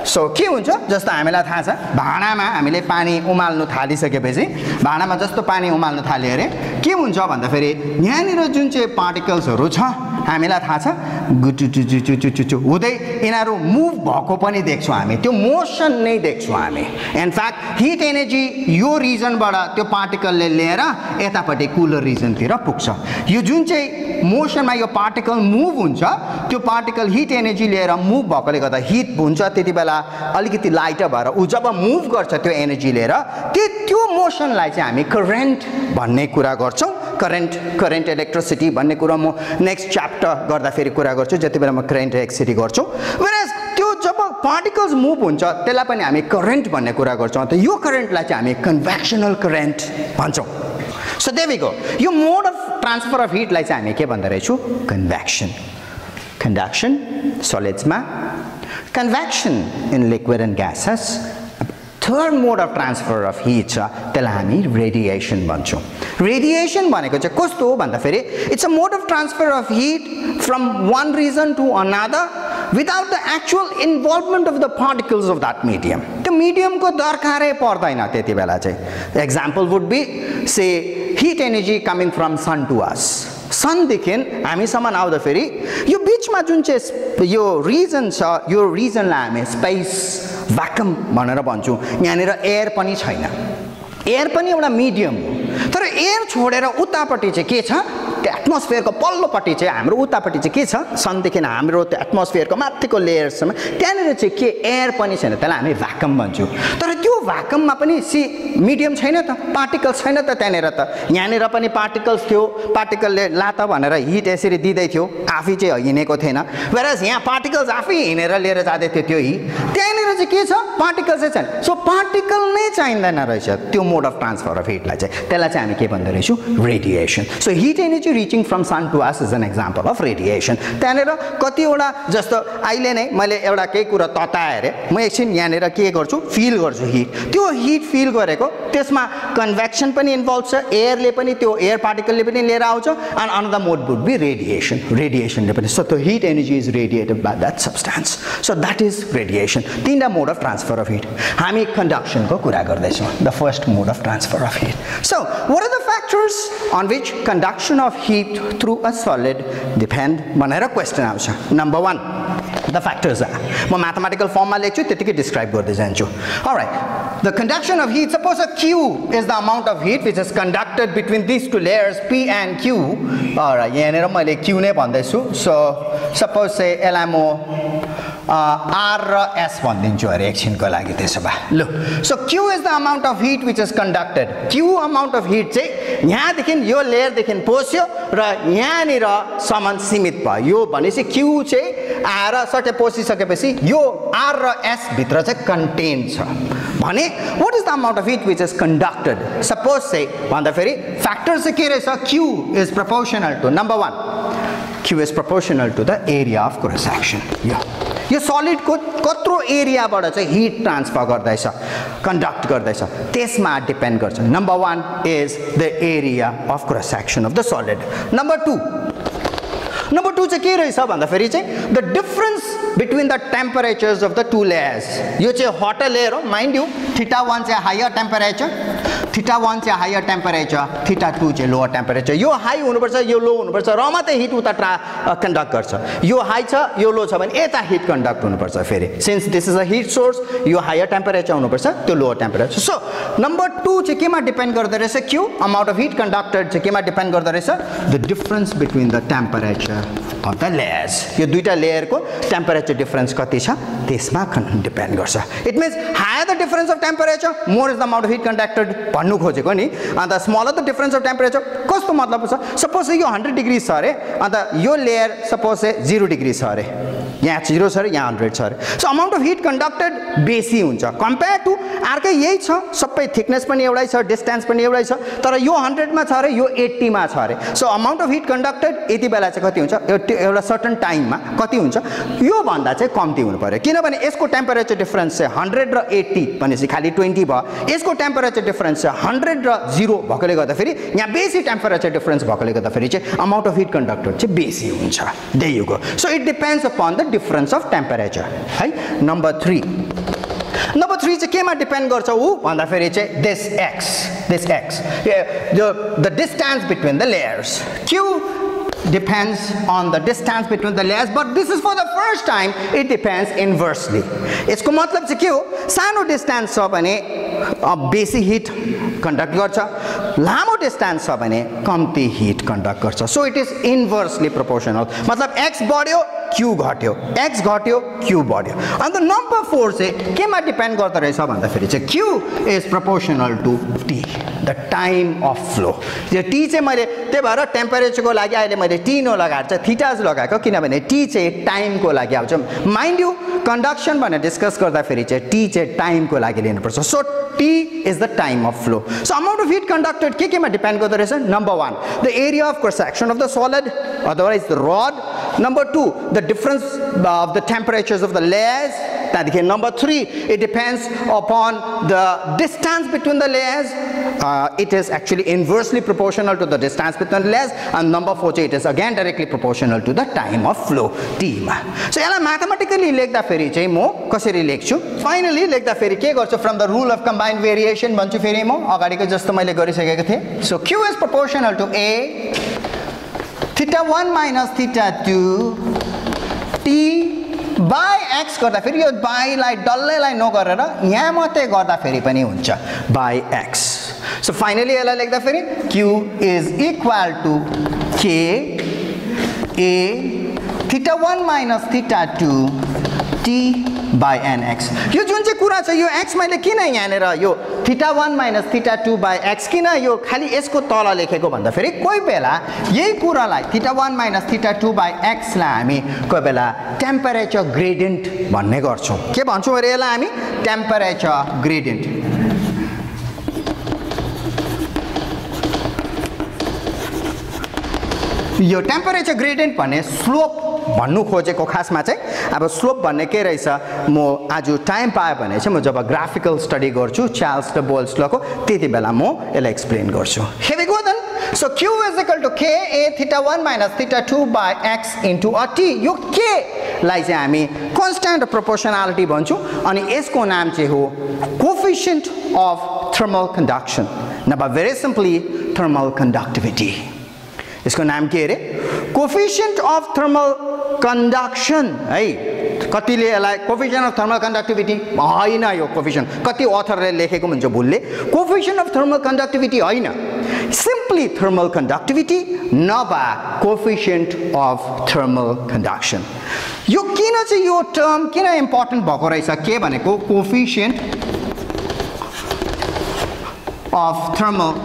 सो के हुन्छ जस्तो हामीलाई थाहा छ भाँडामा हामीले पानी उमाल्नु थालिसकेपछि भाँडामा जस्तो पानी उमाल्नु थाल्यो अरे के हुन्छ भन्दाखेरि यहाँनिर जुन चाहिँ पार्टिकल्सहरू छ हामीलाई थाहा छ गुचुचुचुचुचुचु हुँदै यिनीहरू मुभ भएको पनि देख्छौँ हामी त्यो मोसन नै देख्छौँ हामी इनफ्याक्ट हिट एनर्जी यो रिजनबाट त्यो पार्टिकलले लिएर यतापट्टि कुलर रिजनतिर पुग्छ यो जुन चाहिँ मोसनमा यो पार्टिकल मुभ हुन्छ त्यो पार्टिकल हिट एनर्जी लिएर मुभ भएकोले गर्दा हिट हुन्छ त्यति बेला अलिकति लाइटर भएर ऊ जब मुभ गर्छ त्यो एनर्जी लिएर त्यो त्यो मोसनलाई चाहिँ हामी करेन्ट भन्ने कुरा गर्छौँ करेन्ट करेन्ट इलेक्ट्रिसिटी भन्ने कुरा म नेक्स्ट च्याप्टर गर्दाखेरि कुरा गर्छु जति बेला म करेन्ट इलेक्ट्रिसिटी गर्छु वेयरएज त्यो जब पार्टिकल्स मुभ हुन्छ त्यसलाई पनि हामी करेन्ट भन्ने कुरा गर्छौँ त यो करेन्टलाई चाहिँ हामी कन्भेक्सनल करेन्ट भन्छौँ सो देयर वी गो यो मोड अफ ट्रान्सफर अफ हिटलाई चाहिँ हामी के भन्दो रहेछौँ कन्भेक्सन कन्डक्सन सलिड्समा convection in liquid and gases third mode of transfer of heat छ त्यसलाई हामी रेडिएसन भन्छौँ रेडिएसन भनेको चाहिँ कस्तो हो भन्दाखेरि it's a mode of transfer of heat from one region to another without the actual involvement of the particles of that medium त्यो मिडियमको दरकारै पर्दैन त्यति बेला चाहिँ example would be say heat energy coming from sun to us सनदेखि हामीसम्म आउँदाखेरि यो बिचमा जुन चाहिँ यो रिजन छ यो रिजनलाई हामी स्पेस भ्याक्युम भनेर भन्छौँ यहाँनिर एयर पनि छैन एयर पनि एउटा मिडियम हो तर एयर छोडेर उतापट्टि चाहिँ के छ त्यो एटमोस्फियरको पल्लोपट्टि चाहिँ हाम्रो उतापट्टि चाहिँ के छ सनदेखि हाम्रो त्यो एटमोस्फियरको माथिको लेयर्ससम्म त्यहाँनिर चाहिँ के एयर पनि छैन त्यसलाई हामी भ्याक्युम भन्छौँ तर त्यो भ्याक्युममा पनि सी मिडियम छैन त पार्टिकल्स छैन त त्यहाँनिर त यहाँनिर पनि पार्टिकल्स थियो पार्टिकलले लात भनेर हिट यसरी दिँदै थियो आफै चाहिँ हिँडेको थिएन वेयरएज यहाँ पार्टिकल्स आफै हिँडेर लिएर जाँदै थियो त्यो हिट त्यहाँनिर चाहिँ के छ पार्टिकल्स चाहिँ छैन सो पार्टिकल नै चाहिँदैन रहेछ त्यो मोड अफ ट्रान्सफर अफ हिटलाई चाहिँ त्यसलाई चाहिँ हामी के भन्दो रहेछौँ radiation so heat energy reaching from sun to us is an example of radiation त्यहाँनिर कतिवटा जस्तो अहिले नै मैले एउटा केही कुरा तताएँ अरे म एकछिन यहाँनिर के गर्छु फिल गर्छु हिट त्यो हिट फिल गरेको त्यसमा कन्भेक्सन पनि इन्भल्भ छ एयरले पनि त्यो एयर पार्टिकलले पनि लिएर आउँछ and another mode would be radiation रेडिएसनले पनि सो त्यो heat energy is radiated by that substance so that is radiation तीनवटा mode of transfer of heat हामी कन्डक्सनको कुरा गर्दैछौँ the first mode of transfer of heat so what are the factors on which conduction of heat through a solid depend भनेर question आउँछ number one the factors are म mathematical form मा लेख्छु त्यतिकै डिस्क्राइब गर्दै जान्छु alright the conduction of heat suppose a Q is the amount of heat which is conducted between these two layers P and Q alright यहाँनिर मैले Q नै भन्दैछु so suppose say यसलाई म R र S भनिदिन्छु अरे एकछिनको लागि त्यसो भए ल so Q is the amount of heat which is conducted Q amount of heat चाहिँ यहाँदेखि यो लेयरदेखि पस्यो र यहाँनिर सम्म सीमित भयो यो भनेपछि Q चाहिँ आएर सट्टै पसिसकेपछि यो R र S भित्र चाहिँ कन्टेन छ भने what is the amount of heat which is conducted suppose say भन्दाखेरि फ्याक्टर चाहिँ के रहेछ Q is proportional to number one Q is proportional to the area of cross section यो यो सलिडको कत्रो एरियाबाट चाहिँ हिट ट्रान्सफर गर्दैछ कन्डक्ट गर्दैछ त्यसमा डिपेन्ड गर्छ number one is the area of cross section of the solid number two number two चाहिँ के रहेछ भन्दाखेरि चाहिँ the difference between the temperatures of the two layers यो चाहिँ हटर लेयर हो माइन्ड यू थीटा वन चाहिँ हायर टेम्परेचर थीटा वन चाहिँ हायर टेम्परेचर थीटा टू चाहिँ लोअर टेम्परेचर यो हाई हुनुपर्छ यो लो हुनुपर्छ र मात्रै हिट उता ट्रा कन्डक्ट गर्छ यो हाई छ यो लो छ भने यता हिट कन्डक्ट हुनुपर्छ फेरि since this is a heat source यो हायर टेम्परेचर हुनुपर्छ त्यो lower temperature so number two चाहिँ केमा डिपेन्ड गर्दो रहेछ Q amount of heat conducted चाहिँ केमा डिपेन्ड गर्दो रहेछ the difference between the temperature of the layers यो दुईटा लेयरको टेम्परेचर डिफरेन्स कति छ त्यसमा डिपेन्ड गर्छ it means higher the difference of temperature more is the amount of heat conducted भन्नु खोजेको नि अन्त smaller the difference of temperature कस्तो मतलब छ सपोज यो हन्ड्रेड डिग्री छ अरे अन्त यो लेयर सपोज जिरो डिग्री छ अरे यहाँ जिरो छ अरे यहाँ हन्ड्रेड छ अरे so amount of heat conducted बेसी हुन्छ कम्पेयर टु अर्कै यही छ सबै थिकनेस पनि एउटै छ डिस्टेन्स पनि एउटै छ तर यो हन्ड्रेडमा छ अरे यो एट्टीमा छ अरे so amount of heat conducted यति बेला चाहिँ कति हुन्छ एउटा सर्टन टाइममा कति हुन्छ यो भन्दा चाहिँ कम्ती हुनु पर्यो किनभने यसको टेम्परेचर डिफरेन्स चाहिँ हन्ड्रेड र एट्टी भनेपछि खालि ट्वेन्टी भयो यसको टेम्परेचर डिफरेन्स चाहिँ हन्ड्रेड र जिरो भएकोले गर्दाखेरि यहाँ बेसी टेम्परेचर डिफरेन्स भएकोले गर्दाखेरि चाहिँ अमाउन्ट अफ हिट कन्डक्टेड चाहिँ बेसी हुन्छ there you go so it depends upon the difference of temperature है नम्बर थ्री नम्बर थ्री चाहिँ केमा डिपेन्ड गर्छ ऊ भन्दाखेरि चाहिँ this X this X the distance between the layers Q depends on the distance between the layers, but this is for the first time it depends inversely. यसको मतलब चाहिँ के हो सानो डिस्टेन्स छ भने बेसी हिट कन्डक्ट गर्छ लामो डिस्टेन्स छ भने कम्ती हिट कन्डक्ट गर्छ so it is inversely proportional मतलब एक्स बढ्यो क्यू घट्यो एक्स घट्यो क्यू बढ्यो अन्त नम्बर फोर चाहिँ केमा डिपेन्ड गर्दो रहेछ भन्दाखेरि चाहिँ Q is proportional to T the time of flow यो टी चाहिँ मैले त्यही भएर टेम्परेचरको लागि अहिले मैले टी नो लगाएर चाहिँ थिटाज लगाएको किनभने टी चाहिँ टाइमको लागि आउँछ माइन्ड यू कन्डक्सन भनेर डिस्कस गर्दाखेरि चाहिँ टी चाहिँ टाइमको लागि लिनुपर्छ so T is the time of flow so amount of heat conducted के केमा डिपेन्ड गर्दो रहेछ number one the area of cross section of the solid otherwise the rod number two the difference of the temperatures of the layers त्यहाँदेखि number three it depends upon the distance between the layers it is actually inversely proportional to the distance between the layers and number four चाहिँ it is again directly proportional to the time of flow टीमा so यसलाई mathematically लेख्दाखेरि चाहिँ म कसरी लेख्छु finally लेख्दाखेरि के गर्छु from the rule of combined variation भन्छु फेरि म अगाडिको जस्तो मैले गरिसकेको थिएँ so Q is proportional to A theta one minus theta two T by X गर्दाखेरि यो बाईलाई डल्लैलाई नगरेर यहाँ मात्रै गर्दाखेरि पनि हुन्छ बाई एक्स सो फाइनली यसलाई लेख्दाखेरि Q is equal to K A theta one minus theta two T by N X यो जुन चाहिँ कुरा छ यो एक्स मैले किन यहाँनिर यो theta one minus theta two by X किन यो खालि यसको तल लेखेको भन्दाखेरि कोही बेला यही कुरालाई theta one minus theta two by एक्सलाई हामी कोही बेला टेम्परेचर ग्रेडियन्ट भन्ने गर्छौँ के भन्छौँ अरे यसलाई हामी टेम्परेचर ग्रेडियन्ट यो टेम्परेचर ग्रेडियन्ट भन्ने स्लोप भन्नु खोजेको खासमा चाहिँ अब स्लोप भन्ने के रहेछ म आज टाइम पाएँ भने चाहिँ म जब ग्राफिकल स्टडी गर्छु चार्ल्स द बोल्स लको त्यति बेला म यसलाई एक्सप्लेन गर्छु here we go then so q is equal to k a theta one minus theta two by x into a t यो k लाई चाहिँ हामी कन्स्ट्यान्ट प्रोपोर्सनालिटी भन्छौँ अनि यसको नाम चाहिँ हो कोफिसिएन्ट अफ थर्मल कन्डक्सन नभए भेरी सिम्पली थर्मल कन्डक्टिभिटी यसको नाम के अरे कोफिसिएन्ट अफ थर्मल कन्डक्सन है कतिले यसलाई कोफिसिएन्ट अफ थर्मल कन्डक्टिभिटी होइन यो कोफिसिएन्ट कति अथरले लेखेको हुन्छ भुलले कोफिसिएन्ट अफ थर्मल कन्डक्टिभिटी होइन सिम्पली थर्मल कन्डक्टिभिटी नभए कोफिसिएन्ट अफ थर्मल कन्डक्सन यो किन चाहिँ यो टर्म किन इम्पोर्टेन्ट भएको रहेछ के भनेको कोफिसिएन्ट अफ थर्मल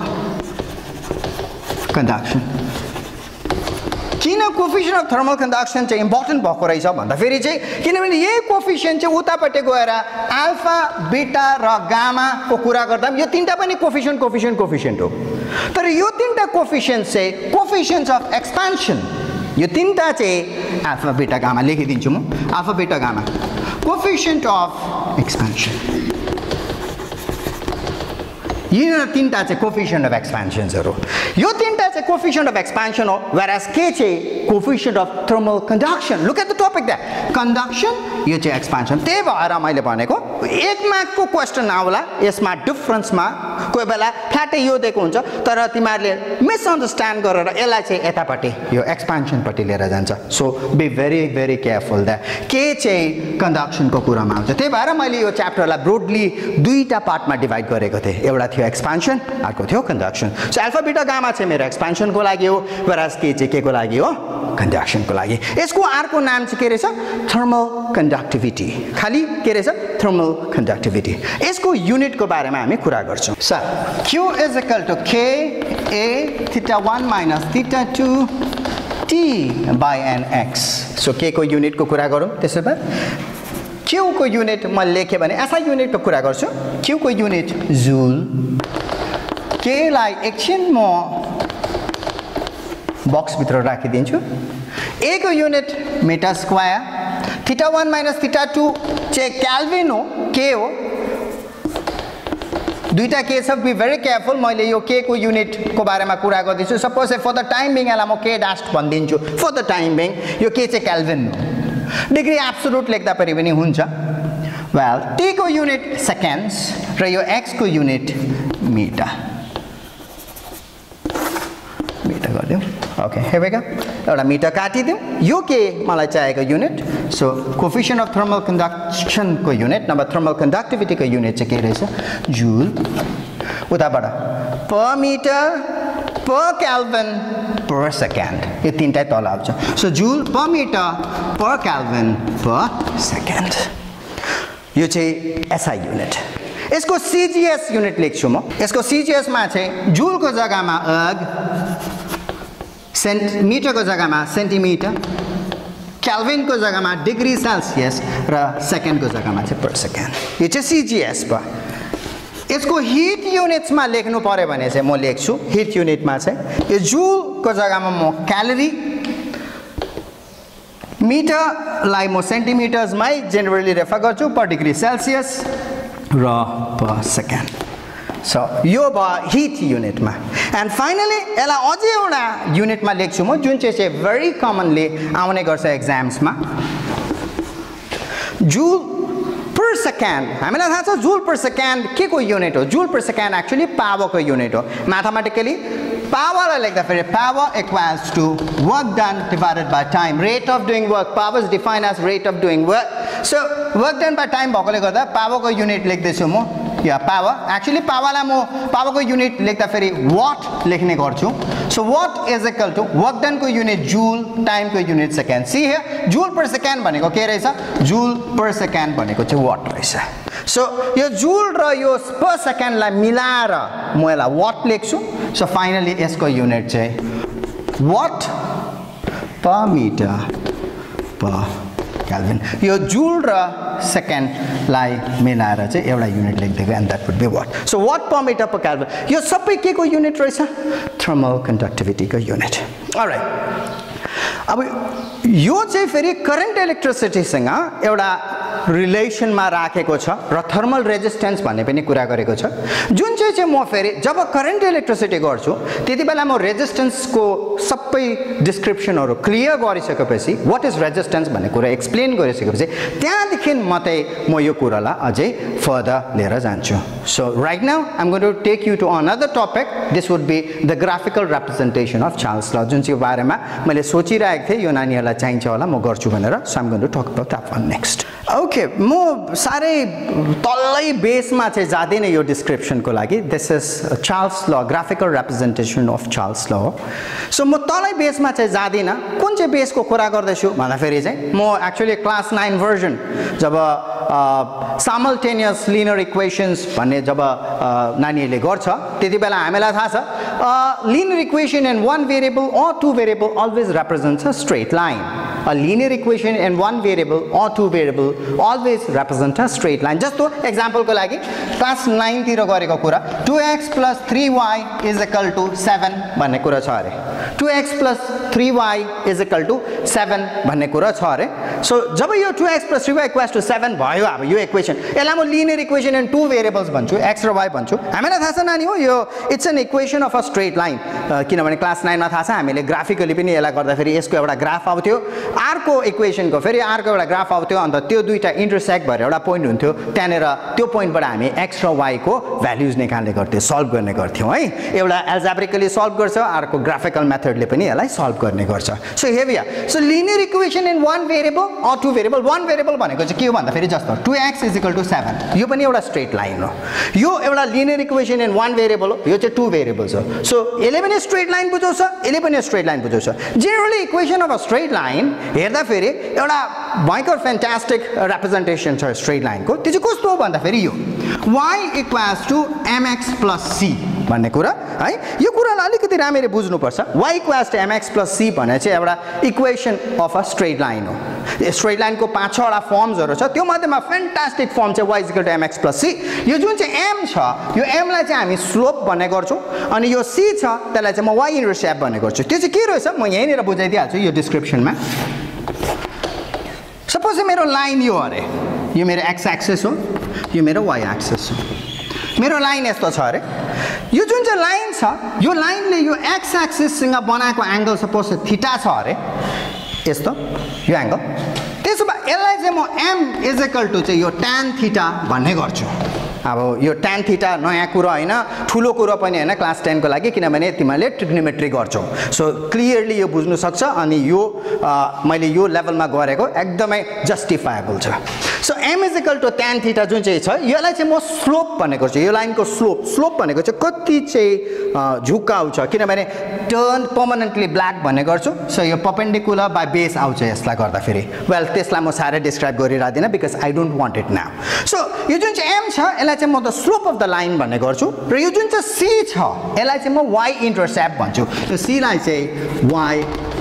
कन्डक्सन किन कोफिसिएन्ट अफ थर्मल कन्डक्सन चाहिँ इम्पोर्टेन्ट भएको रहेछ भन्दाखेरि चाहिँ किनभने यही कोफिसिएन्ट चाहिँ उतापट्टि गएर अल्फा बीटा र गामाको कुरा गर्दा यो तीनटा पनि कोफिसिएन्ट कोफिसिएन्ट कोफिसिएन्ट हो तर यो तीनटा कोफिसिएन्ट चाहिँ कोफिसिएन्ट्स अफ एक्सपेन्सन यो तीनटा चाहिँ अल्फा बीटा गामा लेखिदिन्छु म alpha beta gamma coefficient of expansion यिनीहरू तीनटा चाहिँ कोफिसिएन्ट अफ एक्सपेन्सन्सहरू यो तीनटा चाहिँ कोफिसिएन्ट अफ एक्सपेन्सन हो व्हेरेज के चाहिँ coefficient of thermal conduction look at the topic that conduction यो चाहिँ एक्सपेन्सन त्यही भएर मैले भनेको एक मार्कको क्वेसन आउला यसमा डिफरेन्समा कोही बेला फ्ल्याटै यो दिएको हुन्छ तर तिमीहरूले मिसअन्डरस्ट्यान्ड गरेर यसलाई चाहिँ यतापट्टि यो एक्सपेन्सनपट्टि लिएर जान्छ so be very very careful that के चाहिँ कन्डक्सनको कुरामा आउँछ त्यही भएर मैले यो च्याप्टरलाई ब्रोडली दुईवटा पार्टमा डिभाइड गरेको थिएँ एउटा थियो एक्सपेन्सन अर्को थियो conduction so alpha beta gamma चाहिँ मेरो एक्सपेन्सनको लागि हो व्हेरेज के चाहिँ के को लागि हो कन्डक्सनको लागि यसको अर्को नाम चाहिँ के रहेछ थर्मल कन्डक्टिभिटी खालि के रहेछ थर्मल कन्डक्टिभिटी यसको युनिटको बारेमा हामी कुरा गर्छौँ sir q is equal to k a theta one minus theta two t by N X so K को युनिटको कुरा गरौँ त्यसो भए q को युनिट म लेखेँ भने एसआई युनिटको कुरा गर्छु q को युनिट जुल k लाई एकछिन म बक्सभित्र राखिदिन्छु a को unit metre square theta one minus theta two चाहिँ क्याल्भिन हो के हो दुईटा के छ बी भेरी केयरफुल मैले यो के को युनिटको बारेमा कुरा गर्दैछु suppose for the time being यसलाई म के डास्ट भनिदिन्छु फर द टाइम बिङ यो के चाहिँ क्याल्भिन हो डिग्री एब्सोल्युट लेख्दा पनि पनि हुन्छ वेल t को युनिट सेकेन्ड्स र यो x को युनिट मिटर मिटर गरिदिउँ ओके here we go एउटा मिटर काटिदिउँ यो के मलाई चाहिएको unit so coefficient of thermal conduction को युनिट नभए थर्मल कन्डक्टिभिटी को युनिट चाहिँ के रहेछ जूल उताबाट per metre per kelvin per second यो तीनटै तल आउँछ so joule per metre per kelvin per second यो चाहिँ एसआई युनिट यसको सीजीएस युनिट लेख्छु म यसको सीजीएस मा चाहिँ जूल को जग्गामा अर्ग सेन्टिमिटर को जग्गामा सेन्टिमिटर केल्भिन को जग्गामा डिग्री सेल्सियस र सेकेन्ड को जग्गामा चाहिँ पर सेकेन्ड यो चाहिँ सीजीएस भयो यसको हिट युनिट्स मा लेख्नु पर्यो भने चाहिँ म लेख्छु हिट युनिट मा चाहिँ यो जूल को जग्गामा म क्यालोरी मिटर लाई म सेन्टिमिटर्स मै जेनरली रेफर गर्छु पर डिग्री सेल्सियस र पर सेकेन्ड सो यो भयो हिट युनिट मा एन्ड फाइनली यसलाई अझै एउटा युनिट मा लेख्छु म जुन चाहिँ चाहिँ भेरी कमनली आउने गर्छ एक्जाम्स मा जूल पर सेकेन्ड हामीलाई थाहा छ जूल पर सेकेन्ड के को युनिट हो joule per second actually power को युनिट हो म्याथमेटिकली power लेख्दा फेरि power equals to work done divided by time rate of doing work power is defined as rate of doing work so work done by time भएकोले गर्दा power को unit लेख्दैछु म या power actually power लाई म power को unit लेख्दा फेरि watt लेख्ने गर्छु so watt is equal to work done को युनिट joule time को unit second see here joule per second भनेको के रहेछ joule per second भनेको चाहिँ watt रहेछ सो यो जूल र यो पर सेकेन्ड लाई मिलाएर म यसलाई वाट लेख्छु सो फाइनली यसको युनिट चाहिँ watt per metre per kelvin यो जूल र सेकेन्ड लाई मिलाएर चाहिँ एउटा युनिट लेख्दिएको and that would be watt so watt per metre per kelvin यो सबै के को युनिट रहेछ थर्मल कन्डक्टिभिटी को युनिट अलराइट अब यो चाहिँ फेरि करेन्ट इलेक्ट्रिसिटी सँग एउटा रिलेसन मा राखेको छ र थर्मल रेजिस्टेन्स भन्ने पनि कुरा गरेको छ जुन चाहिँ चाहिँ म फेरि जब करेन्ट इलेक्ट्रिसिटी गर्छु त्यतिबेला म रेजिस्टेन्स को सबै डिस्क्रिप्सनहरु क्लियर गरिसकेपछि व्हाट इज रेजिस्टेन्स भन्ने कुरा एक्सप्लेन गरिसकेपछि त्यहाँदेखि मात्रै म यो कुरालाई अझै फर्दर लिएर जान्छु so right now I am going to take you to another topic this would be the graphical representation of Charles law जुन चाहिँ बारेमा मैले सोचिरहेको थिएँ यो नानीहरुलाई चाहिन्छ होला म गर्छु भनेर so I am going to talk about that one next okay म सारै तल्लै बेसमा चाहिँ जाँदैन यो डिस्क्रिप्सनको लागि this is Charles law graphical representation of Charles law हो सो म तल्लै बेसमा चाहिँ जाँदिन कुन चाहिँ बेसको कुरा गर्दैछु भन्दाखेरि चाहिँ म एक्चुअली क्लास नाइन भर्जन जब साइमल्टेनियस लिनियर इक्वेशन्स भन्ने जब नानीहरूले गर्छ त्यति बेला हामीलाई थाहा छ linear equation in one variable or two variable always represents a straight line a linear equation in one variable or two variable always represent a straight line जस्तो example को लागि क्लास नाइन तिर गरेको कुरा two X plus three Y is equal to seven भन्ने कुरा छ अरे two X plus three Y is equal to seven भन्ने कुरा छ अरे सो जब यो two X plus three Y equals to seven भयो अब यो इक्वेसन यसलाई म linear equation in two variables भन्छु x र y भन्छु हामीलाई थाहा छ नानी हो यो it's an equation of a straight line किनभने क्लास नाइन मा थाहा छ हामीले ग्राफिकली पनि यसलाई गर्दाखेरि यसको एउटा ग्राफ आउँथ्यो आरको इक्वेसनको फेरि आरको एउटा ग्राफ आउँथ्यो अन्त त्यो दुईटा इन्टरसेक्ट भएर एउटा पोइन्ट हुन्थ्यो त्यहाँनेर त्यो पोइन्टबाट हामी x र y को भ्यालुज निकाल्ने गर्थ्यौं सल्भ गर्ने गर्थ्यौं है एउटा एल्जेब्रिकली सल्भ गर्छ अर्को ग्राफिकल मेथडले पनि यसलाई सल्भ गर्ने गर्छ so here we are so linear equation in one variable or two variable one variable भनेको चाहिँ के हो भन्दा फेरि जस्तो two X is equal to seven यो पनि एउटा स्ट्रेट लाइन हो यो एउटा linear equation in one variable हो यो चाहिँ टु भेरिएबल्स हो सो यसले पनि स्ट्रेट लाइन बुझाउँछ यसले पनि स्ट्रेट लाइन बुझाउँछ generally equation of a straight line हेर्दा फेरि एउटा भयंकर फ्यान्टास्टिक रिप्रेजेन्टेसन छ स्ट्रेट लाइनको त्यो चाहिँ कस्तो हो भन्दा फेरि यो y equals to mx plus c भन्ने कुरा है यो कुरालाई अलिकति राम्ररी बुझ्नु पर्छ y equals to mx plus c भने चाहिँ एउटा equation of a straight line हो स्ट्रेट लाइनको पाँच छ वटा फर्म्सहरु छ त्यो मध्येमा फ्यान्टास्टिक फर्म चाहिँ y equal to mx plus c यो जुन चाहिँ m छ यो m लाई चाहिँ हामी स्लोप भन्ने गर्छौं अनि यो c छ त्यसलाई चाहिँ म y इन्टरसेप्ट भन्ने गर्छु त्यो चाहिँ के रहेछ म यहीँनेर बुझाइदिहाल्छु यो डिस्क्रिप्सनमा सपोज मेरो लाइन यो अरे यो मेरो x एक्सिस हो यो मेरो y एक्सिस हो मेरो लाइन यस्तो छ अरे यो जुन चाहिँ लाइन छ यो लाइनले यो x एक्सिस सँग बनाएको एंगल सपोज थीटा छ अरे यस्तो यो एंगल त्यसो भए यसलाई चाहिँ म m इज इक्वल टु चाहिँ यो tan थीटा भन्ने गर्छु। अब यो tan थीटा नयाँ कुरा हैन, ठुलो कुरा पनि हैन क्लास टेन को लागि, किनभने तिमीले ट्रिग्नोमेट्री गर्छौ। सो क्लियरली यो बुझ्नु सक्छ अनि यो आ, मैले यो लेभलमा गरेको एकदमै जस्टिफाएबल छ। So m is equal to tan theta जुन चाहिँ छ यसलाई चाहिँ म स्लोप भन्ने गर्छु। यो लाइनको स्लोप स्लोप भनेको चाहिँ कति चाहिँ झुकाउ छ, किनभने टर्न पर्मानेन्टली ब्ल्याक भन्ने गर्छु। सो यो परपेन्डिकुलर बाइ बेस आउँछ यसलाई गर्दा फेरि। वेल त्यसलाई म सारै डिस्क्राइब गरिरादिन because I don't want it now. So यो जुन चाहिँ m छ यसलाई चाहिँ म the slope of the line भन्ने गर्छु र यो जुन चाहिँ c छ यसलाई चाहिँ म y इन्टरसेप्ट भन्छु। यो c लाई चाहिँ y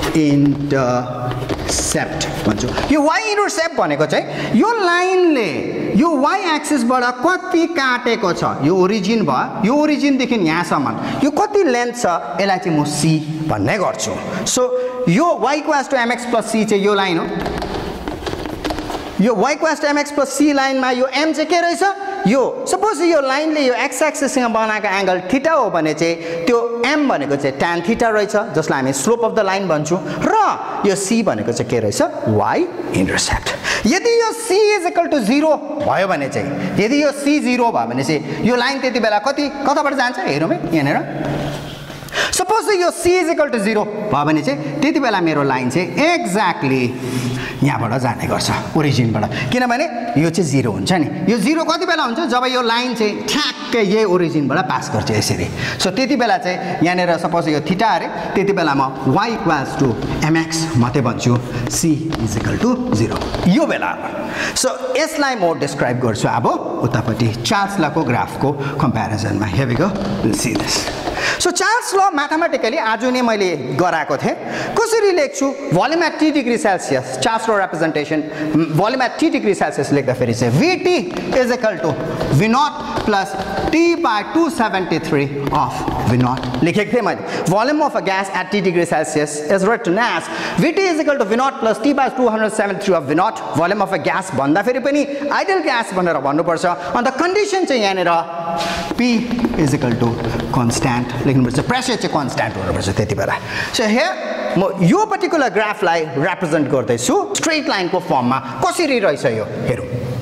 इन्टरसेप्ट भन्छु। यो y इन्टरसेप्ट भनेको चाहिँ यो लाइनले यो y एक्सिसबाट कति काटेको छ, यो ओरिजिन भयो, यो ओरिजिनदेखि यहाँसम्म यो कति लेन्थ छ यसलाई चाहिँ म c भन्ने गर्छु। सो यो y equals to mx plus c चाहिँ यो लाइन हो। यो y equals to mx plus c लाइनमा यो m चाहिँ के रहेछ, यो सपोज यो लाइनले यो x एक्सिससँग बनाएको एंगल थीटा हो भने चाहिँ त्यो m भनेको चाहिँ tan थीटा रहेछ जसलाई हामी स्लोप अफ द लाइन भन्छौँ र यो c भनेको चाहिँ के रहेछ y इन्टरसेप्ट। यदि यो c is equal to zero भयो भने चाहिँ, यदि यो c जीरो भयो भने चाहिँ यो लाइन त्यति बेला कति कताबाट जान्छ हेरौँ है यहाँनिर। सपोज यो c is equal to zero भयो भने चाहिँ त्यति बेला मेरो लाइन चाहिँ एक्ज्याक्टली यहाँबाट जाने गर्छ ओरिजिनबाट, किनभने यो चाहिँ जीरो हुन्छ नि। यो जीरो कति बेला हुन्छ जब यो लाइन चाहिँ ठ्याक्कै यही ओरिजिनबाट पास गर्छ यसरी। सो त्यति बेला चाहिँ यहाँनिर सपोज यो थीटा अरे त्यति बेला म y इक्वल्स टु mx मात्रै भन्छु, c is equal to zero यो बेला। सो यसलाई म डिस्क्राइब गर्छु अब उतापट्टि चार्ल्स लको ग्राफको कम्प्यारिजनमा। Here we go, will see this. So Charles law mathematically आज नै मैले गराएको थिएँ। कसरी लेख्छु volume at T degree Celsius, Charles law representation volume at T degree Celsius लेख्दाखेरि चाहिँ vt is equal to v naught plus t by two seventy three of v naught लेखेको थिएँ मैले। Volume of a gas at T degree Celsius is written as vt is equal to v naught plus t by two seventy three of v naught. Volume of a gas भन्दाखेरि पनि ideal gas भनेर भन्नुपर्छ। अन्त condition चाहिँ यहाँनिर p is equal to constant लेख्नुपर्छ, pressure चाहिँ constant हुनुपर्छ त्यति बेला। सो हियर म यो पर्टिकुलर ग्राफलाई रिप्रेजेन्ट गर्दैछु स्ट्रेट लाइनको फर्ममा। कसरी रहेछ यो हेरौँ।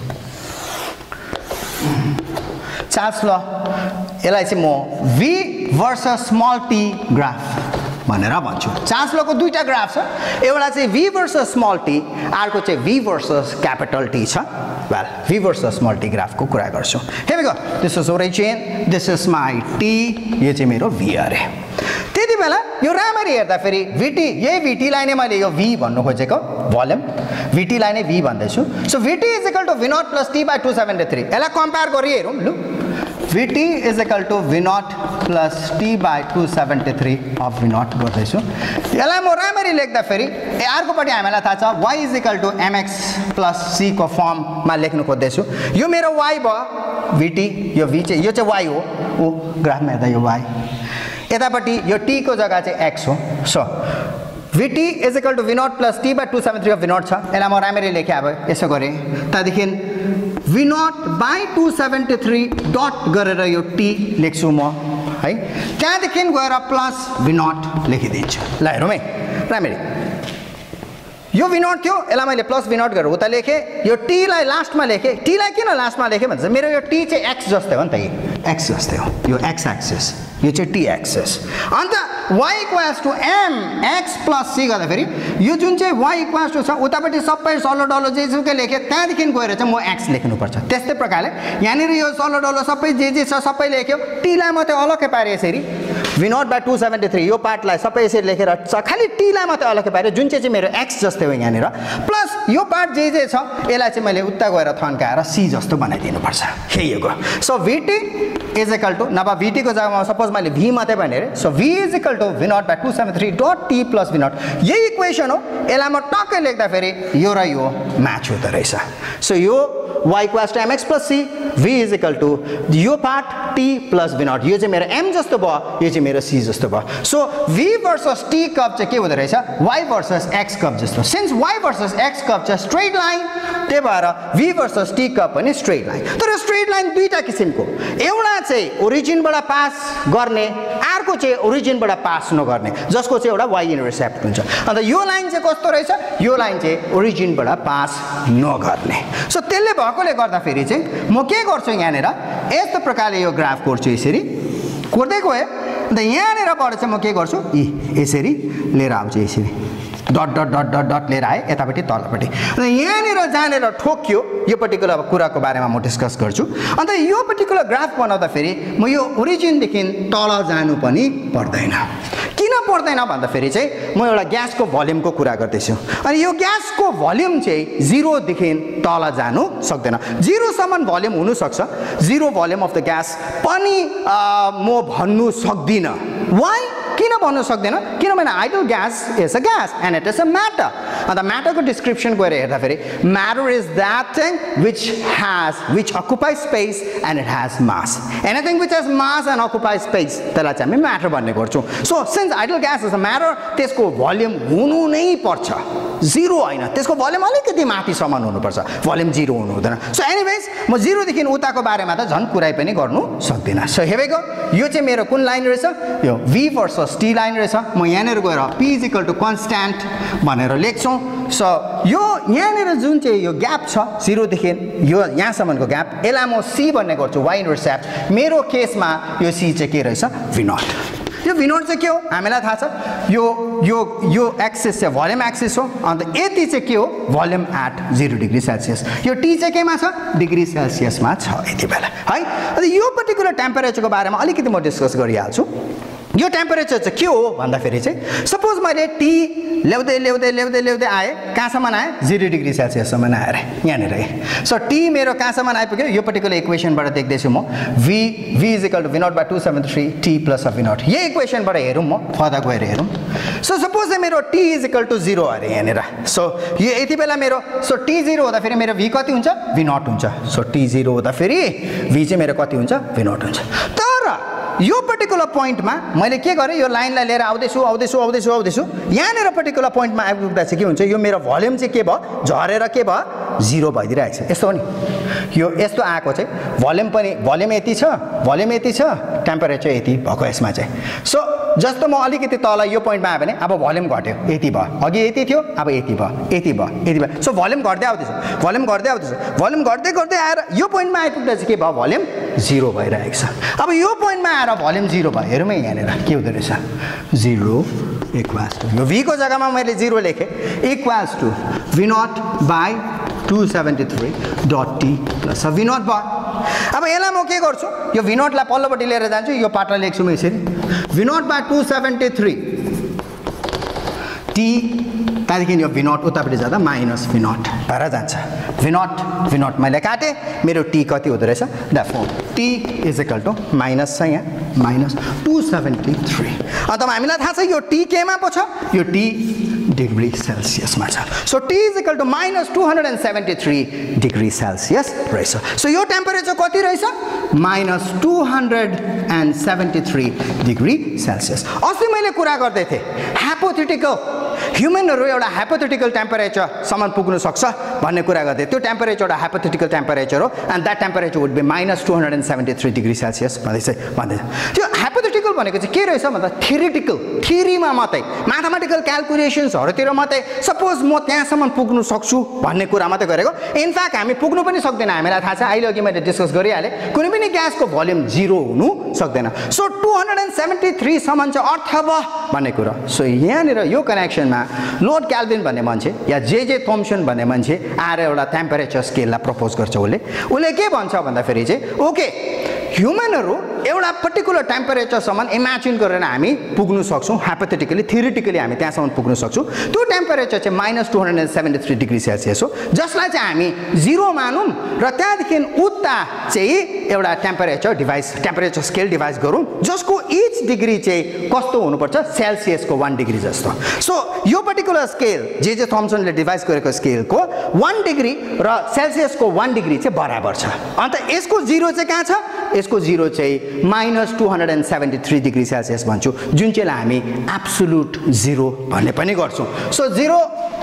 चार्ल्स ल यसलाई चाहिँ म v versus small t graph भनेर भन्छु। चार्ल्स लको दुईटा ग्राफ छ, एउटा चाहिँ v वर्सेस स्मल t, अर्को चाहिँ v वर्सेस क्यापिटल t छ। Well v versus small t ग्राफको कुरा गर्छु। Here we go, this is origin, this is my t, यो चाहिँ मेरो v अरे। त्यति बेला यो राम्ररी हेर्दा फेरि vt, यही vt लाई नै मैले यो v भन्नु खोजेको भोल्युम, vt लाई नै v भन्दैछु। So vt is equal to v naught plus t by two seventy three. यसलाई कम्पेयर गरी हेरौँ लु। vt is equal to v naught plus t by two seventy three of v naught गर्दैछु। यसलाई म राम्ररी लेख्दा फेरि अर्कोपट्टि हामीलाई थाहा छ y is equal to mx plus c को फर्ममा लेख्नु खोज्दैछु। यो मेरो y भयो vt, यो v चाहिँ यो चाहिँ y हो, ऊ ग्राफमा हेर्दा यो y, यतापट्टि यो t को जग्गा चाहिँ x हो। So vt is equal to v naught plus t by two seventy three of v naught छ। यसलाई म राम्ररी लेखेँ। अब यसो गरेँ त्यहाँदेखि v naught by two seventy three dot गरेर यो t लेख्छु म है, त्यहाँदेखि गएर प्लस v नॉट लेखिदिन्छु। ल हेरौँ है राम्ररी। यो v नॉट थियो, यसलाई मैले प्लस v नॉट गरेर उता लेखेँ, यो t लाई लास्टमा लेखेँ। t लाई किन लास्टमा लेखेँ भन्छ मेरो यो t चाहिँ x जस्तै हो नि त, x जस्तै हो, यो x एक्सिस, यो चाहिँ t एक्सिस। अन्त y equals to m x plus c गर्दाखेरि यो जुन चाहिँ y इक्वल्स टु छ उतापट्टि सबै सलो डलो जे जुकै लेखेँ, त्यहाँदेखि गएर चाहिँ म x लेख्नुपर्छ। त्यस्तै प्रकारले यहाँनिर यो सलो डलो सबै जे जे छ सबै लेख्यो, t लाई मात्रै अलग्गै पारेँ यसरी v naught by two seventy three, यो पार्टलाई सबै यसरी लेखेर खालि t लाई मात्रै अलग्गै पारेँ जुन चाहिँ चाहिँ मेरो x जस्तै हो यहाँनिर, प्लस यो पार्ट जे जे छ यसलाई चाहिँ मैले उता गएर थन्काएर c जस्तो बनाइदिनुपर्छ। यही हो। So vt is equal to, नभए vt को जग्गामा सपोज मैले v मात्रै भने अरे, so v is equal to v naught by two seventy three dot t plus v naught. यही इक्वेसन हो, यसलाई म टक्कै लेख्दाखेरि यो र यो म्याच हुँदो रहेछ। सो यो y equals to mx plus c, v is equal to यो पार्ट t प्लस v नॉट, यो चाहिँ मेरो m जस्तो भयो, यो चाहिँ मेरो c जस्तो भयो। So v versus t curve चाहिँ के हुँदो रहेछ y वर्सेस x कर्व जस्तो। Since y versus x curve चाहिँ स्ट्रेट लाइन त्यही भएर v versus t कप पनि स्ट्रेट लाइन। तर स्ट्रेट लाइन दुईटा किसिमको, एउटा चाहिँ ओरिजिनबाट पास गर्ने, अर्को चाहिँ ओरिजिनबाट पास नगर्ने, जसको चाहिँ एउटा y इन्टरसेप्ट हुन्छ। अन्त यो लाइन चाहिँ कस्तो रहेछ, यो लाइन चाहिँ ओरिजिनबाट पास नगर्ने। सो त्यसले भएकोले गर्दाखेरि चाहिँ म के गर्छु, यहाँनिर यस्तो प्रकारले यो ग्राफ कोर्छु, यसरी कोर्दै गएँ। अन्त यहाँनिरबाट चाहिँ म के गर्छु, यी यसरी लिएर आउँछु, यसरी dot dot dot dot dot लिएर आएँ यतापट्टि तलपट्टि। अन्त यहाँनिर जहाँनिर ठोक्यो यो पर्टिकुलर कुराको बारेमा म डिस्कस गर्छु। अन्त यो पर्टिकुलर ग्राफ बनाउँदाखेरि म यो ओरिजिनदेखि तल जानु पनि पर्दैन। किन पर्दैन भन्दाखेरि चाहिँ म एउटा ग्यासको भोल्युमको कुरा गर्दैछु, अनि यो ग्यासको भोल्युम चाहिँ जिरोदेखि तल जानु सक्दैन। जिरोसम्म भोल्युम हुनसक्छ, zero volume of the gas पनि म भन्नु सक्दिनँ। वाइ किन भन्नु सक्दैन, किनभने ideal gas is a gas and it is a matter. अन्त म्याटरको डिस्क्रिप्सन गएर हेर्दाखेरि matter is that thing which has which occupies space and it has mass. Anything which has mass and occupies space त्यसलाई चाहिँ हामी matter भन्ने गर्छौँ। So since ideal gas is a matter, त्यसको भोल्युम हुनु नै पर्छ, जिरो होइन, त्यसको भोल्युम अलिकति माथिसम्म हुनुपर्छ, भोल्युम जिरो हुनु हुँदैन। सो एनिवेज म जिरोदेखि उताको बारेमा त झन् कुरै पनि गर्नु सक्दिनँ। सो हेरेको यो चाहिँ मेरो कुन लाइन रहेछ, यो v versus t लाइन रहेछ। म यहाँनिर गएर p is equal to constant भनेर लेख्छौँ। सो यो यहाँनिर जुन चाहिँ यो ग्याप छ जिरोदेखि यो यहाँसम्मको ग्याप, यसलाई म c भन्ने गर्छु, y इन्टरसेप्ट। मेरो केसमा यो c चाहिँ के रहेछ, v नट। यो v नट चाहिँ के हो हामीलाई थाहा छ, यो यो यो एक्सिस चाहिँ भोल्युम एक्सिस हो। अन्त यति चाहिँ के हो, volume at zero degree Celsius. यो टी चाहिँ केमा छ, डिग्री सेल्सियसमा छ यति बेला है। अन्त यो पर्टिकुलर टेम्परेचरको बारेमा अलिकति म डिस्कस गरिहाल्छु। यो टेम्परेचर चाहिँ के हो भन्दाखेरि चाहिँ सपोज मैले टी ल्याउँदै ल्याउँदै ल्याउँदै ल्याउँदै आएँ, कहाँसम्म आएँ, जिरो डिग्री सेल्सियससम्म आएर यहाँनिर। सो टी मेरो कहाँसम्म आइपुग्यो, यो पर्टिकुलर इक्वेसनबाट देख्दैछु म, v v is equal to v nought by two seventy three t plus v nought. यही इक्वेसनबाट हेरौँ म, फर्दर गएर हेरौँ। सो सपोज चाहिँ मेरो t is equal to zero अरे यहाँनिर। सो यो यति बेला मेरो, सो t जिरो हुँदाखेरि मेरो v कति हुन्छ, v नट हुन्छ। सो t जिरो हुँदाखेरि v चाहिँ मेरो कति हुन्छ, v नट हुन्छ। तर यो पर्टिकुलर पोइन्टमा मैले के गरेँ, यो लाइनलाई लिएर आउँदैछु आउँदैछु आउँदैछु आउँदैछु यहाँनिर पर्टिकुलर पोइन्टमा आइपुग्दा चाहिँ के हुन्छ, यो मेरो भोल्युम चाहिँ के भयो, झरेर के भयो, जिरो भइदिरहेको छ। यस्तो हो नि, यो यस्तो आएको चाहिँ भोल्युम पनि, भोल्युम यति छ, भोल्युम यति छ, टेम्परेचर यति भएको यसमा चाहिँ। सो जस्तो म अलिकति तल यो पोइन्टमा आयो भने अब भोल्युम घट्यो, यति भयो, अघि यति थियो अब यति भयो, यति भयो, यति भयो। सो भोल्युम घट्दै आउँदैछ, भोल्युम घट्दै आउँदैछ, भोल्युम घट्दै घट्दै आएर यो पोइन्टमा आइपुग्दा चाहिँ के भयो, भोल्युम जिरो भइरहेको छ। अब यो पोइन्टमा आएर भोल्युम जिरो भयो, हेरौँ है यहाँनिर के हुँदो रहेछ, जिरो इक्वल्स टु, यो v को जग्गामा मैले जिरो लेखेँ, equals to v nought by two seventy three dot t plus v nought भयो। अब यसलाई म के गर्छु, यो v नटलाई पल्लोपट्टि लिएर जान्छु, यो पाटो लेख्छु म यसरी, v nought by two seventy three t, त्यहाँदेखि यो v नट उतापट्टि जाँदा माइनस v नट भएर जान्छ। v नट v नट मैले काटेँ, मेरो t कति हुँदो रहेछ, therefore t is equal to minus छ यहाँ, माइनस टू सेभेन्टी थ्री। अन्त हामीलाई थाहा छ यो t केमा पो छ, यो t डिग्री सेल्सियसमा छ। So t is equal to minus two hundred and seventy three degree Celsius रहेछ। सो यो टेम्परेचर कति रहेछ, minus two hundred and seventy three degree Celsius. अस्ति मैले कुरा गर्दै थिएँ हाइपोथेटिकल, ह्युमनहरू एउटा हाइपोथेटिकल टेम्परेचरसम्म पुग्नु सक्छ भन्ने कुरा गर्दै, त्यो टेम्परेचर एउटा हाइपोथेटिकल टेम्परेचर हो and that temperature would be minus two hundred and seventy three degree Celsius भन्दैछ भन्दैछ। त्यो हाइपोथेटिकल भनेको चाहिँ के रहेछ भन्दा थ्योरिटिकल, थ्योरीमा मात्रै, म्याथमेटिकल क्यालकुलेसन्सहरूतिर मात्रै, सपोज म त्यहाँसम्म पुग्नु सक्छु भन्ने कुरा मात्रै गरेको। इनफ्याक्ट हामी पुग्नु पनि सक्दैन, हामीलाई थाहा छ, अहिले अघि मैले डिस्कस गरिहालेँ, कुनै पनि ग्यासको भोल्युम जिरो हुनु सक्दैन। So two hundred and seventy थ्रीसम्म चाहिँ अर्थवा भन्ने कुरा। सो यहाँनिर यो कनेक्सनमा लर्ड क्याल्भिन भन्ने मान्छे या जे जे थम्सन भन्ने मान्छे आएर एउटा टेम्परेचर स्केललाई प्रपोज गर्छ। उसले उसले के भन्छ भन्दाखेरि चाहिँ ओके ह्युमनहरू एउटा पर्टिकुलर टेम्परेचरसम्म इमेजिन गरेर हामी पुग्नु सक्छौँ, हाइपोथेटिकली थ्योरिटिकली हामी त्यहाँसम्म पुग्नु सक्छौँ। त्यो टेम्परेचर चाहिँ minus two hundred and seventy three degree Celsius हो, जसलाई चाहिँ हामी जिरो मानौँ र त्यहाँदेखि उता चाहिँ एउटा temperature device, temperature scale device गरौँ, जसको इच डिग्री चाहिँ कस्तो हुनुपर्छ, सेल्सियसको वान डिग्री जस्तो। सो यो particular scale J J थम्सनले device गरेको स्केलको वान डिग्री र सेल्सियसको वान डिग्री चाहिँ बराबर छ। अन्त यसको जिरो चाहिँ कहाँ छ, यसको जिरो चाहिँ minus two hundred and seventy three degree Celsius भन्छु, जुन चाहिँलाई हामी एब्सोल्युट जिरो भन्ने पनि गर्छौँ। सो जिरो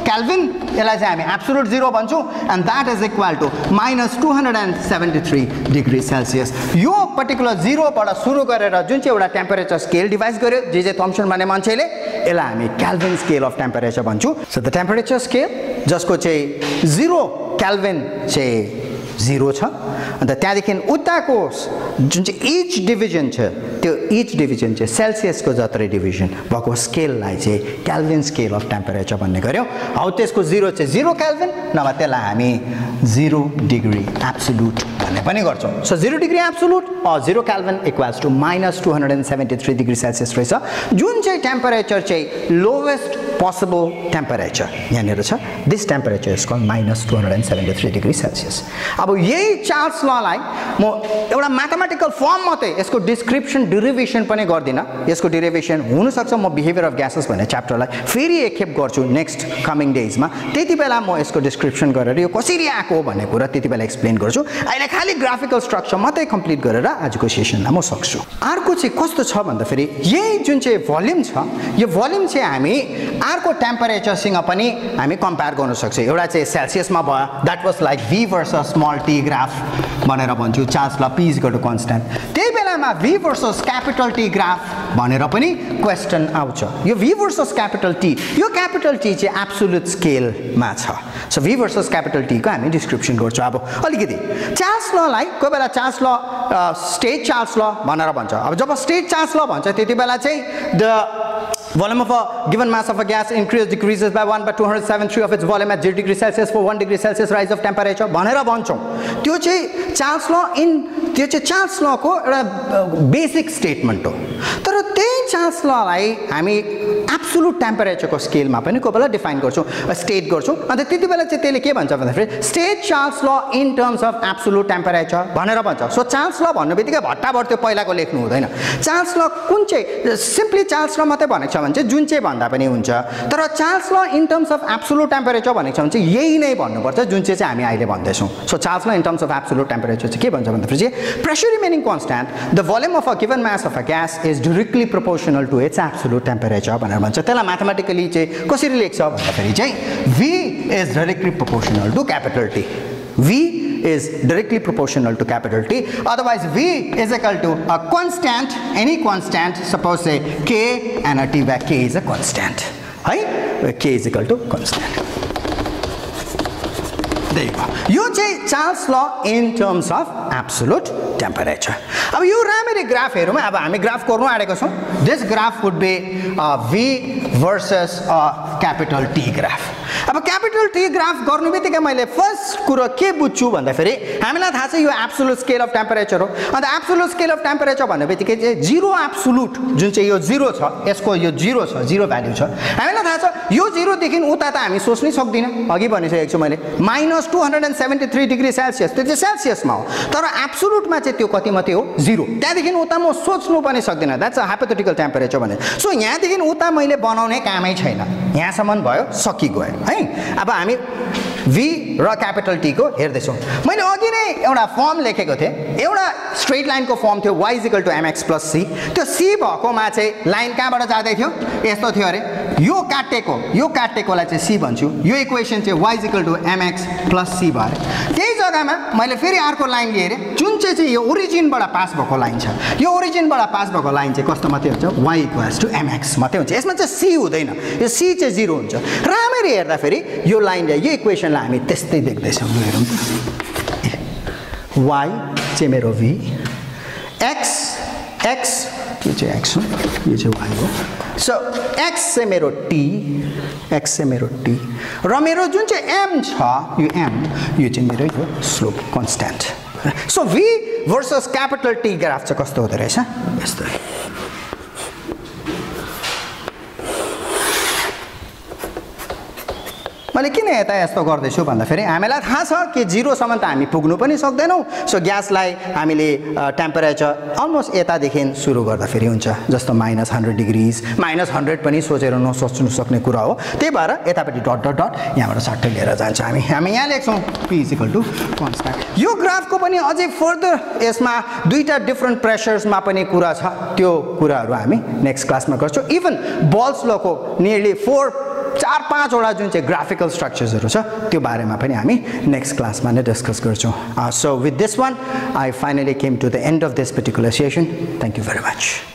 केल्भिन यसलाई चाहिँ हामी एब्सोल्युट जीरो भन्छौँ and that is equal to minus two hundred and seventy three degree Celsius. यो पर्टिकुलर जिरोबाट सुरु गरेर जुन चाहिँ एउटा टेम्परेचर स्केल डिभाइस गर्यो जे जे थम्सन भन्ने मान्छेले, यसलाई हामी केल्भिन स्केल अफ टेम्परेचर भन्छौँ। सो द टेम्परेचर स्केल जसको चाहिँ जिरो केल्भिन चाहिँ जिरो छ, अन्त त्यहाँदेखि उताको जुन चाहिँ इच डिभिजन छ त्यो इच डिभिजन चाहिँ सेल्सियसको जत्रै डिभिजन भएको स्केललाई चाहिँ केल्भिन स्केल अफ टेम्परेचर भन्ने गर्यो। हौ त्यसको जिरो चाहिँ जिरो केल्भिन, नभए त्यसलाई हामी जिरो डिग्री एब्सोल्युट भन्ने पनि गर्छौँ। So zero degree absolute zero Kelvin equals to minus two hundred and seventy three degree Celsius रहेछ, जुन चाहिँ टेम्परेचर चाहिँ लोवेस्ट पोसिबल टेम्परेचर यहाँनिर छ। This temperature is called minus two hundred and seventy three degree Celsius. अब यही Charles ललाई म एउटा म्याथमेटिकल फर्म मात्रै, यसको डिस्क्रिप्सन डेरिभेसन पनि गर्दिनँ। यसको डेरिभेसन हुनसक्छ म बिहेभियर अफ ग्यासेस भन्ने च्याप्टरलाई फेरि एकखेप गर्छु नेक्स्ट कमिङ डेजमा, त्यति बेला म यसको डिस्क्रिप्सन गरेर यो कसरी आएको भन्ने कुरा त्यति बेला एक्सप्लेन गर्छु। अहिले खालि ग्राफिकल स्ट्रक्चर मात्रै कम्प्लिट गरेर आजको सेसनलाई म सक्छु। अर्को चाहिँ कस्तो छ भन्दाखेरि यही जुन चाहिँ भोल्युम छ, यो भोल्युम चाहिँ हामी अर्को टेम्परेचरसँग पनि हामी कम्पेयर गर्न सक्छ। एउटा चाहिँ सेल्सियसमा भयो, that was like V versus small t graph भनेर भन्छु, Charles law P is equal to constant. त्यही बेलामा V versus capital T graph भनेर पनि क्वेसन आउँछ। यो भी भर्सस क्यापिटल टी, यो क्यापिटल टी चाहिँ एब्सोल्युट स्केलमा छ। सो भी भर्सस क्यापिटल टीको हामी डिस्क्रिप्सन गर्छौँ। अब अलिकति चार्ल्स ललाई कोही बेला चार्ल्स ल स्टेट चार्ल्स ल भनेर भन्छ। अब जब स्टेट चार्ल्स ल भन्छ त्यति बेला चाहिँ the volume of a given mass of a gas increases decreases by one by two hundred seventy-three of its volume at zero degree Celsius for one degree Celsius rise of temperature भनेर भन्छौँ। त्यो चाहिँ Charles law in त्यो चाहिँ Charles लको एउटा basic statement हो। तर त्यही चार्ल्स ललाई हामी एब्सोल्युट टेम्परेचरको स्केलमा पनि कोही बेला डिफाइन गर्छौँ, स्टेट गर्छौँ। अन्त त्यति बेला चाहिँ त्यसले के भन्छ भन्दाखेरि state Charles law in terms of absolute temperature भनेर भन्छ। सो चार्ल्स ल भन्नु बित्तिकै भट्टाभट त्यो पहिलाको लेख्नु हुँदैन। चार्ल्स ल कुन चाहिँ सिम्पली चार्ल्स ल मात्रै भनेको छ भने चाहिँ जुन चाहिँ भन्दा पनि हुन्छ, तर Charles law in terms of absolute temperature भनेको छ भने चाहिँ यही नै भन्नुपर्छ जुन चाहिँ चाहिँ हामी अहिले भन्दैछौँ। सो Charles law in terms of absolute temperature चाहिँ के भन्छ भन्दाखेरि चाहिँ pressure remaining constant the volume of a given mass of a gas is directly proportional to its absolute temperature भनेर भन्छ। त्यसलाई म्याथमेटिकली चाहिँ कसरी लेख्छ भन्दाखेरि चाहिँ V is directly proportional to capital T. V is directly proportional to capital T. Otherwise, V is equal to a constant, any constant. Suppose say K and a T where K is a constant. Right? K is equal to constant. There you go. You say Charles law in terms of absolute temperature. Now, you ramere graph here. अब हामी graph गर्नु आडेको छौं. This graph would be uh, V versus uh, capital T graph. अब capital T graph गर्नु बित्तिकै मैले first कुरा के बुझ्छु भन्दाखेरि हामीलाई थाहा छ यो एब्सोल्युट स्केल अफ टेम्परेचर हो। अन्त एब्सोल्युट स्केल अफ टेम्परेचर भन्ने बित्तिकै चाहिँ जिरो एब्सोल्युट जुन चाहिँ यो जिरो छ, यसको यो जिरो छ, जिरो भ्याल्यु छ। हामीलाई थाहा छ यो जिरो देखि उता त हामी सोच्नै सक्दिन। अघि भनिसकेको छु मैले minus two hundred and seventy three degree Celsius, त्यो चाहिँ सेल्सियसमा हो। तर एब्सोल्युटमा चाहिँ त्यो कति मात्रै हो? जिरो। त्यहाँदेखि उता म सोच्नु पनि सक्दिनँ। द्याट्स अ हाइपोथेटिकल टेम्परेचर भने। सो यहाँदेखि उता मैले बनाउने कामै छैन। यहाँसम्म भयो, सकिगयो है। अब हामी V र क्यापिटल टी को हेर्दैछौँ। मैले अघि नै एउटा फर्म लेखेको थिएँ। एउटा स्ट्रेट लाइनको फर्म थियो y equal to mx plus c। त्यो c भएकोमा चाहिँ लाइन कहाँबाट जाँदै थियो? यस्तो थियो अरे। यो काटेको यो काटेकोलाई चाहिँ c भन्छु। यो इक्वेसन चाहिँ y equal to mx plus c भयो। त्यही जग्गामा मैले फेरि अर्को लाइन लिएर जुन चाहिँ चाहिँ यो ओरिजिनबाट पास भएको लाइन छ, यो ओरिजिनबाट पास भएको लाइन चाहिँ कस्तो मात्रै हुन्छ? y इक्वल्स टु mx मात्रै हुन्छ। यसमा चाहिँ c हुँदैन। यो c चाहिँ जिरो हुन्छ। राम्ररी हेर्दा फेरि यो लाइन यो इक्वेसनलाई हामी त्यस्तै देख्दैछौँ। यो हेरौँ त। y चाहिँ मेरो v, x x यो चाहिँ x हो, यो चाहिँ y हो। सो x चाहिँ मेरो t, x चाहिँ मेरो t र मेरो जुन चाहिँ m छ, यो m यो चाहिँ मेरो यो slope constant. So v versus capital t graph चाहिँ कस्तो हुँदो रहेछ? यस्तो। मैले किन यता यस्तो गर्दैछु भन्दाखेरि हामीलाई थाहा छ कि जिरोसम्म त हामी पुग्नु पनि सक्दैनौँ। सो ग्यासलाई हामीले टेम्परेचर अलमोस्ट यतादेखि सुरु गर्दाखेरि हुन्छ, जस्तो minus hundred degrees, minus hundred पनि सोचेर नसोच्नु सक्ने कुरा हो। त्यही भएर यतापट्टि डट डट डट यहाँबाट सट्टै लिएर जान्छ हामी। हामी यहाँ लेख्छौँ P is equal to constant. यो ग्राफको पनि अझै फर्दर यसमा दुईटा डिफ्रेन्ट प्रेसर्समा पनि कुरा छ। त्यो कुराहरू हामी नेक्स्ट क्लासमा गर्छौँ। इभन बल्स लको नियरली फोर चार पाँचवटा जुन चाहिँ ग्राफिकल स्ट्रक्चर्सहरू छ त्यो बारेमा पनि हामी नेक्स्ट क्लासमा नै डिस्कस गर्छौँ. So with this one I finally came to the end of this particular session. Thank you very much.